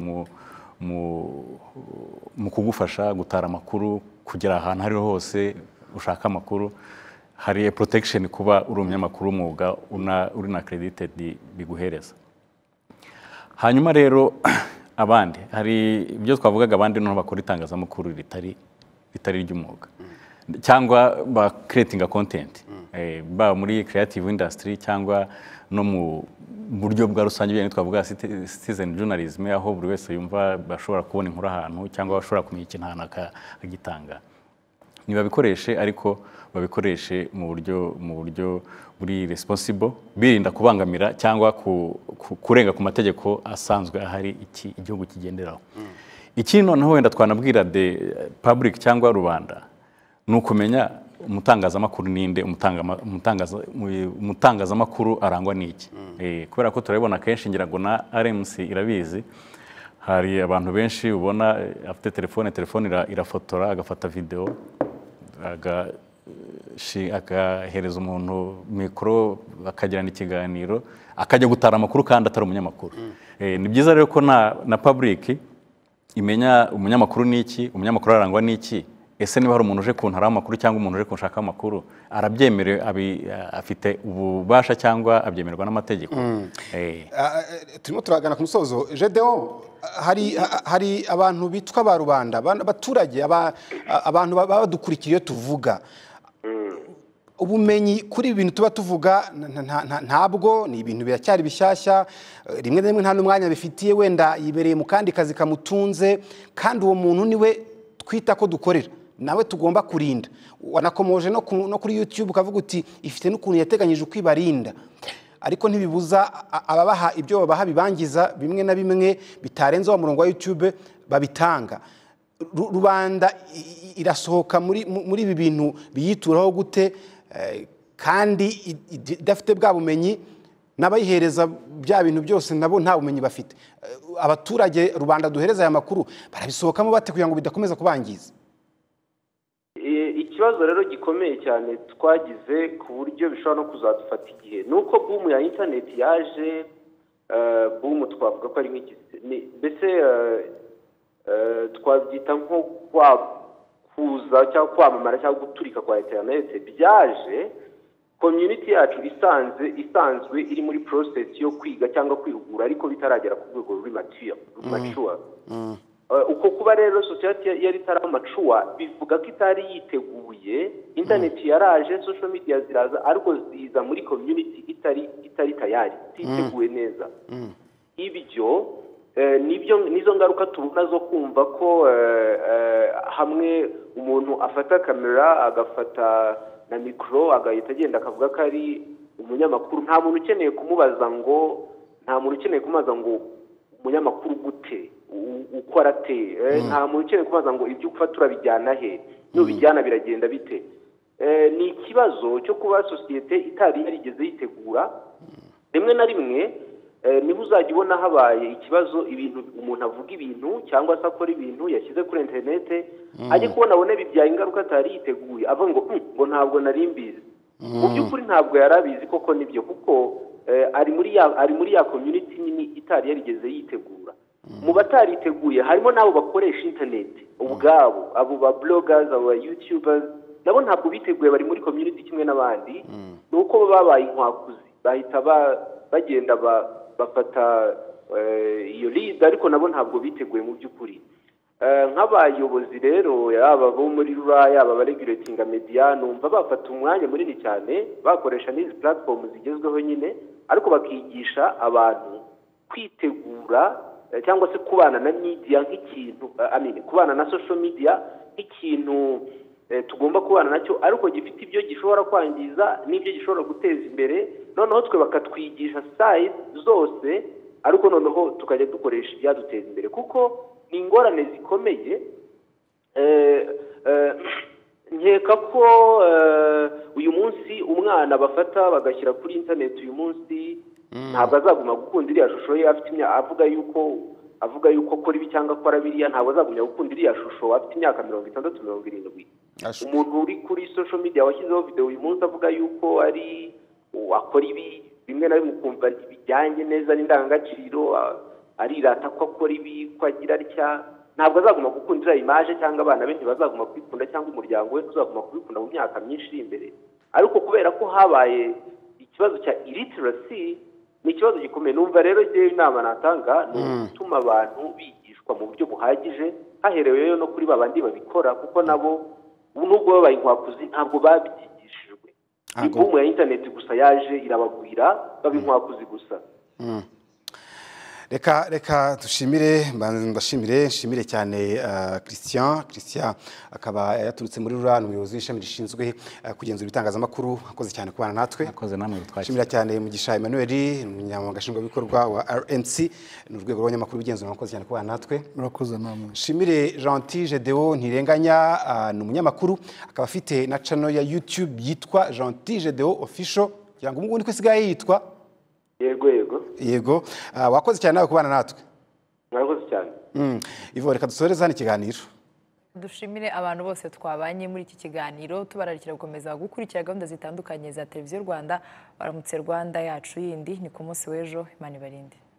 mu kugufasha gutara amakuru, kugera ahantu hari hose ushaka amakuru. Hari protection kuba uri umunyamakuru w'umwuga uri na accredited biguhereza. Hanyuma rero abandi hari ibyo twavugaga, abandi no bakora itangazamakuru ritari ry'umwuga cyangwa ba creating content, ba muri creative industry cyangwa no mu buryo bwa rusange bya twavuga citizen journalism, aho buri wese yumva bashobora kubona inkuru ahantu cyangwa bashobora kumenya ikintu ahantu akagitanga. Nibabikoreshe, ariko babikoreshe mu buryo buri responsible, birinda kubangamira cyangwa kurenga ku mategeko asanzwe ahari igihugu kigenderaho. Iki noneho wenda twanabwira the public cyangwa rubanda nukumenya umutangazamakuru ninde, umutangazamakuru arangwa n'iki. Kubera ko turabibona kenshi, ngira ngo na RMC irabizi, hari abantu benshi ubona afite telefone irafotora, agafata video, agahereza umuntu mikoro, akagirana ikiganiro, akajya gutara amakuru kandi atari umunyamakuru. Ni byiza rero ko na public imenya umunyamakuru n'iki, umunyamakuru arangwa n'iki. Ese niba hari umuntu uje kuntara amakuru cyangwa umuntu uje kunshaka amakuru, arabyemerewe, afite ububasha cyangwa abyemerwa n'amategeko. Turimo turagana ku musozo. Jedeo, hari abantu bitwa ba rubanda, abaturage, abantu badukurikiye tuvuga ubumenyi kuri ibintu tuba tuvuga ntabwo ni ibintu biracyari bishyashya, rimwe na rimwe nta n'umwanya bifitiye, wenda yibereye mu kandi kazi kamutunze, kandi uwo muntu niwe twita ko dukorera, nawe tugomba kurinda. Wanakomoje no kuri YouTube ukavuga uti ifite n'ukuntu yateganyije uko ibarinda, ariko ntibibuza ababaha ibyo babaha bibangiza bimwe na bimwe bitarenze wa murongo wa YouTube babitanga. Rubanda irasohoka muri ibi bintu biyituraho gute, kandi idafite bwa bumenyi, n'abayihereza bya bintu byose nabo nta bumenyi bafite. Abaturage rubanda duhereza aya makuru barabisohokamo bate kugira ngo bidakomeza kubangiza? Ikibazo rero gikomeye cyane twagize ku buryo bishobora no kuzadufata igihe, nuko boom ya internet yaje. Boom twavuga ko ari mbese twabyita nko kuza cyangwa kwamamara cyangwa guturika kwa internet byaje. Community yacu isanzwe iri muri process yo kwiga cyangwa kwihugura, ariko bitaragera ku rwego ruri mature. Uko kuba rero society yari mature bivuga ko itari yiteguye. Internet yaraje, social media ziraza, ariko ziza muri community itari tayari, ititeguye neza. Ibyo nizo ngaruka tubona zo kumva ko hamwe umuntu afata kamera, agafata na mikoro, agahita agenda akavuga ko ari umunyamakuru. Nta muntu ukeneye kumubaza ngo umunyamakuru gute, ukora te nta muntu ukeneye kubaza ngo ibyo upfa turabijyana he n'ubijyana biragenda bite. Ni ikibazo cyo kuba sosiyete itari yarigeze yitegura rimwe na rimwe niho uzajya ubona habaye ikibazo ibintu umuntu avuga ibintu cyangwa se akora ibintu yashyize kuri interinete ajye kubona abone bibyaye ingaruka atari yiteguye avuga ngo ntabwo nari mbizi. Mu by'ukuri ntabwo yari abizi koko nibyo kuko ari muri ya community nini itari yarigeze yitegura. Mu batariteguye harimo n'abo bakoresha interinete ubwabo, abo ba bloggers, abo ba youtubers, nabo ntabwo biteguye, bari muri community kimwe n'abandi. Nuko babaye inkwakuzi bahita bagenda bafata iyo lead, ariko nabo ntabwo biteguye mu by'ukuri. Nk'abayobozi rero yaba bo muri RURA yaba abaregulatinga media numva bafata umwanya munini cyane bakoresha n'izi platform zigezweho nyine, ariko bakigisha abantu kwitegura cyangwa se kubana na media nk'ikintu kubana na social media nk'ikintu tugomba kubana nacyo, ariko gifite ibyo gishobora kwangiza n'ibyo gishobora guteza imbere. Noneho twe bakatwigisha side zose, ariko noneho tukajya dukoresha ibyaduteza imbere kuko ni ingorane zikomeye. Nkeka ko uyu munsi umwana bafata bagashyira kuri internet uyu munsi ntabwo azaguma gukunda iriya shusho ye afite imyaka avuga yuko akora ibi cyangwa akora biriya, ntabwo azagumya gukunda iriya shusho afite imyaka 60 70. Umuntu uri kuri social media washyizeho video uyu munsi avuga yuko akora ibi bimwe na bimwe ukumva bijyanye neza n'indangagaciro, arirata ko akora ibi ko agira atya, ntabwo azaguma gukundira image cyangwa abana be ntibazaguma kwikunda cyangwa umuryango we ntuzaguma kubikunda mu myaka myinshi iri imbere. Ariko kubera ko habaye ikibazo cya illiteracy ni ikibazo gikomeye. Numva rero inama natanga ni gutuma abantu bigishwa mu buryo buhagije hahereweyo no kuri babandi babikora, kuko nabo nubwo babaye inkwakuzi ntabwo babyigishijwe. Ibumu ya internet gusa yaje irabagwira baba inkwakuzi gusa. Reka nshimire cyane Christian akaba yaturutse muri RURA, umuyobozi w'ishami rishinzwe kugenzura ibitangazamakuru. Akoze cyane kubana natwe. Akoze namwe twakira. Nshimira cyane Mugisha Emmanuel, umunyamabanga nshingwabikorwa wa RMC n'urwego rw'abanyamakuru bigenzura. Akoze cyane kubana natwe. Murakoze namwe. Nshimire Gentil Gedeon Ntirenganya, ni umunyamakuru akaba afite na channel ya YouTube yitwa Gentil Gedeon Official, kugira ngo umugundi ko isigaye yitwa Yego. Wakoze cyane nawe kubana natwe. Murakoze cyane. Ivo, reka dusoreze hano ikiganiro. Dushimire abantu bose twabanye muri iki kiganiro, tubararikira gukomeza gukurikira gahunda zitandukanye za televiziyo Rwanda. Baramutse Rwanda yacu yindi ni ku munsi w'ejo. Imana ibarinde.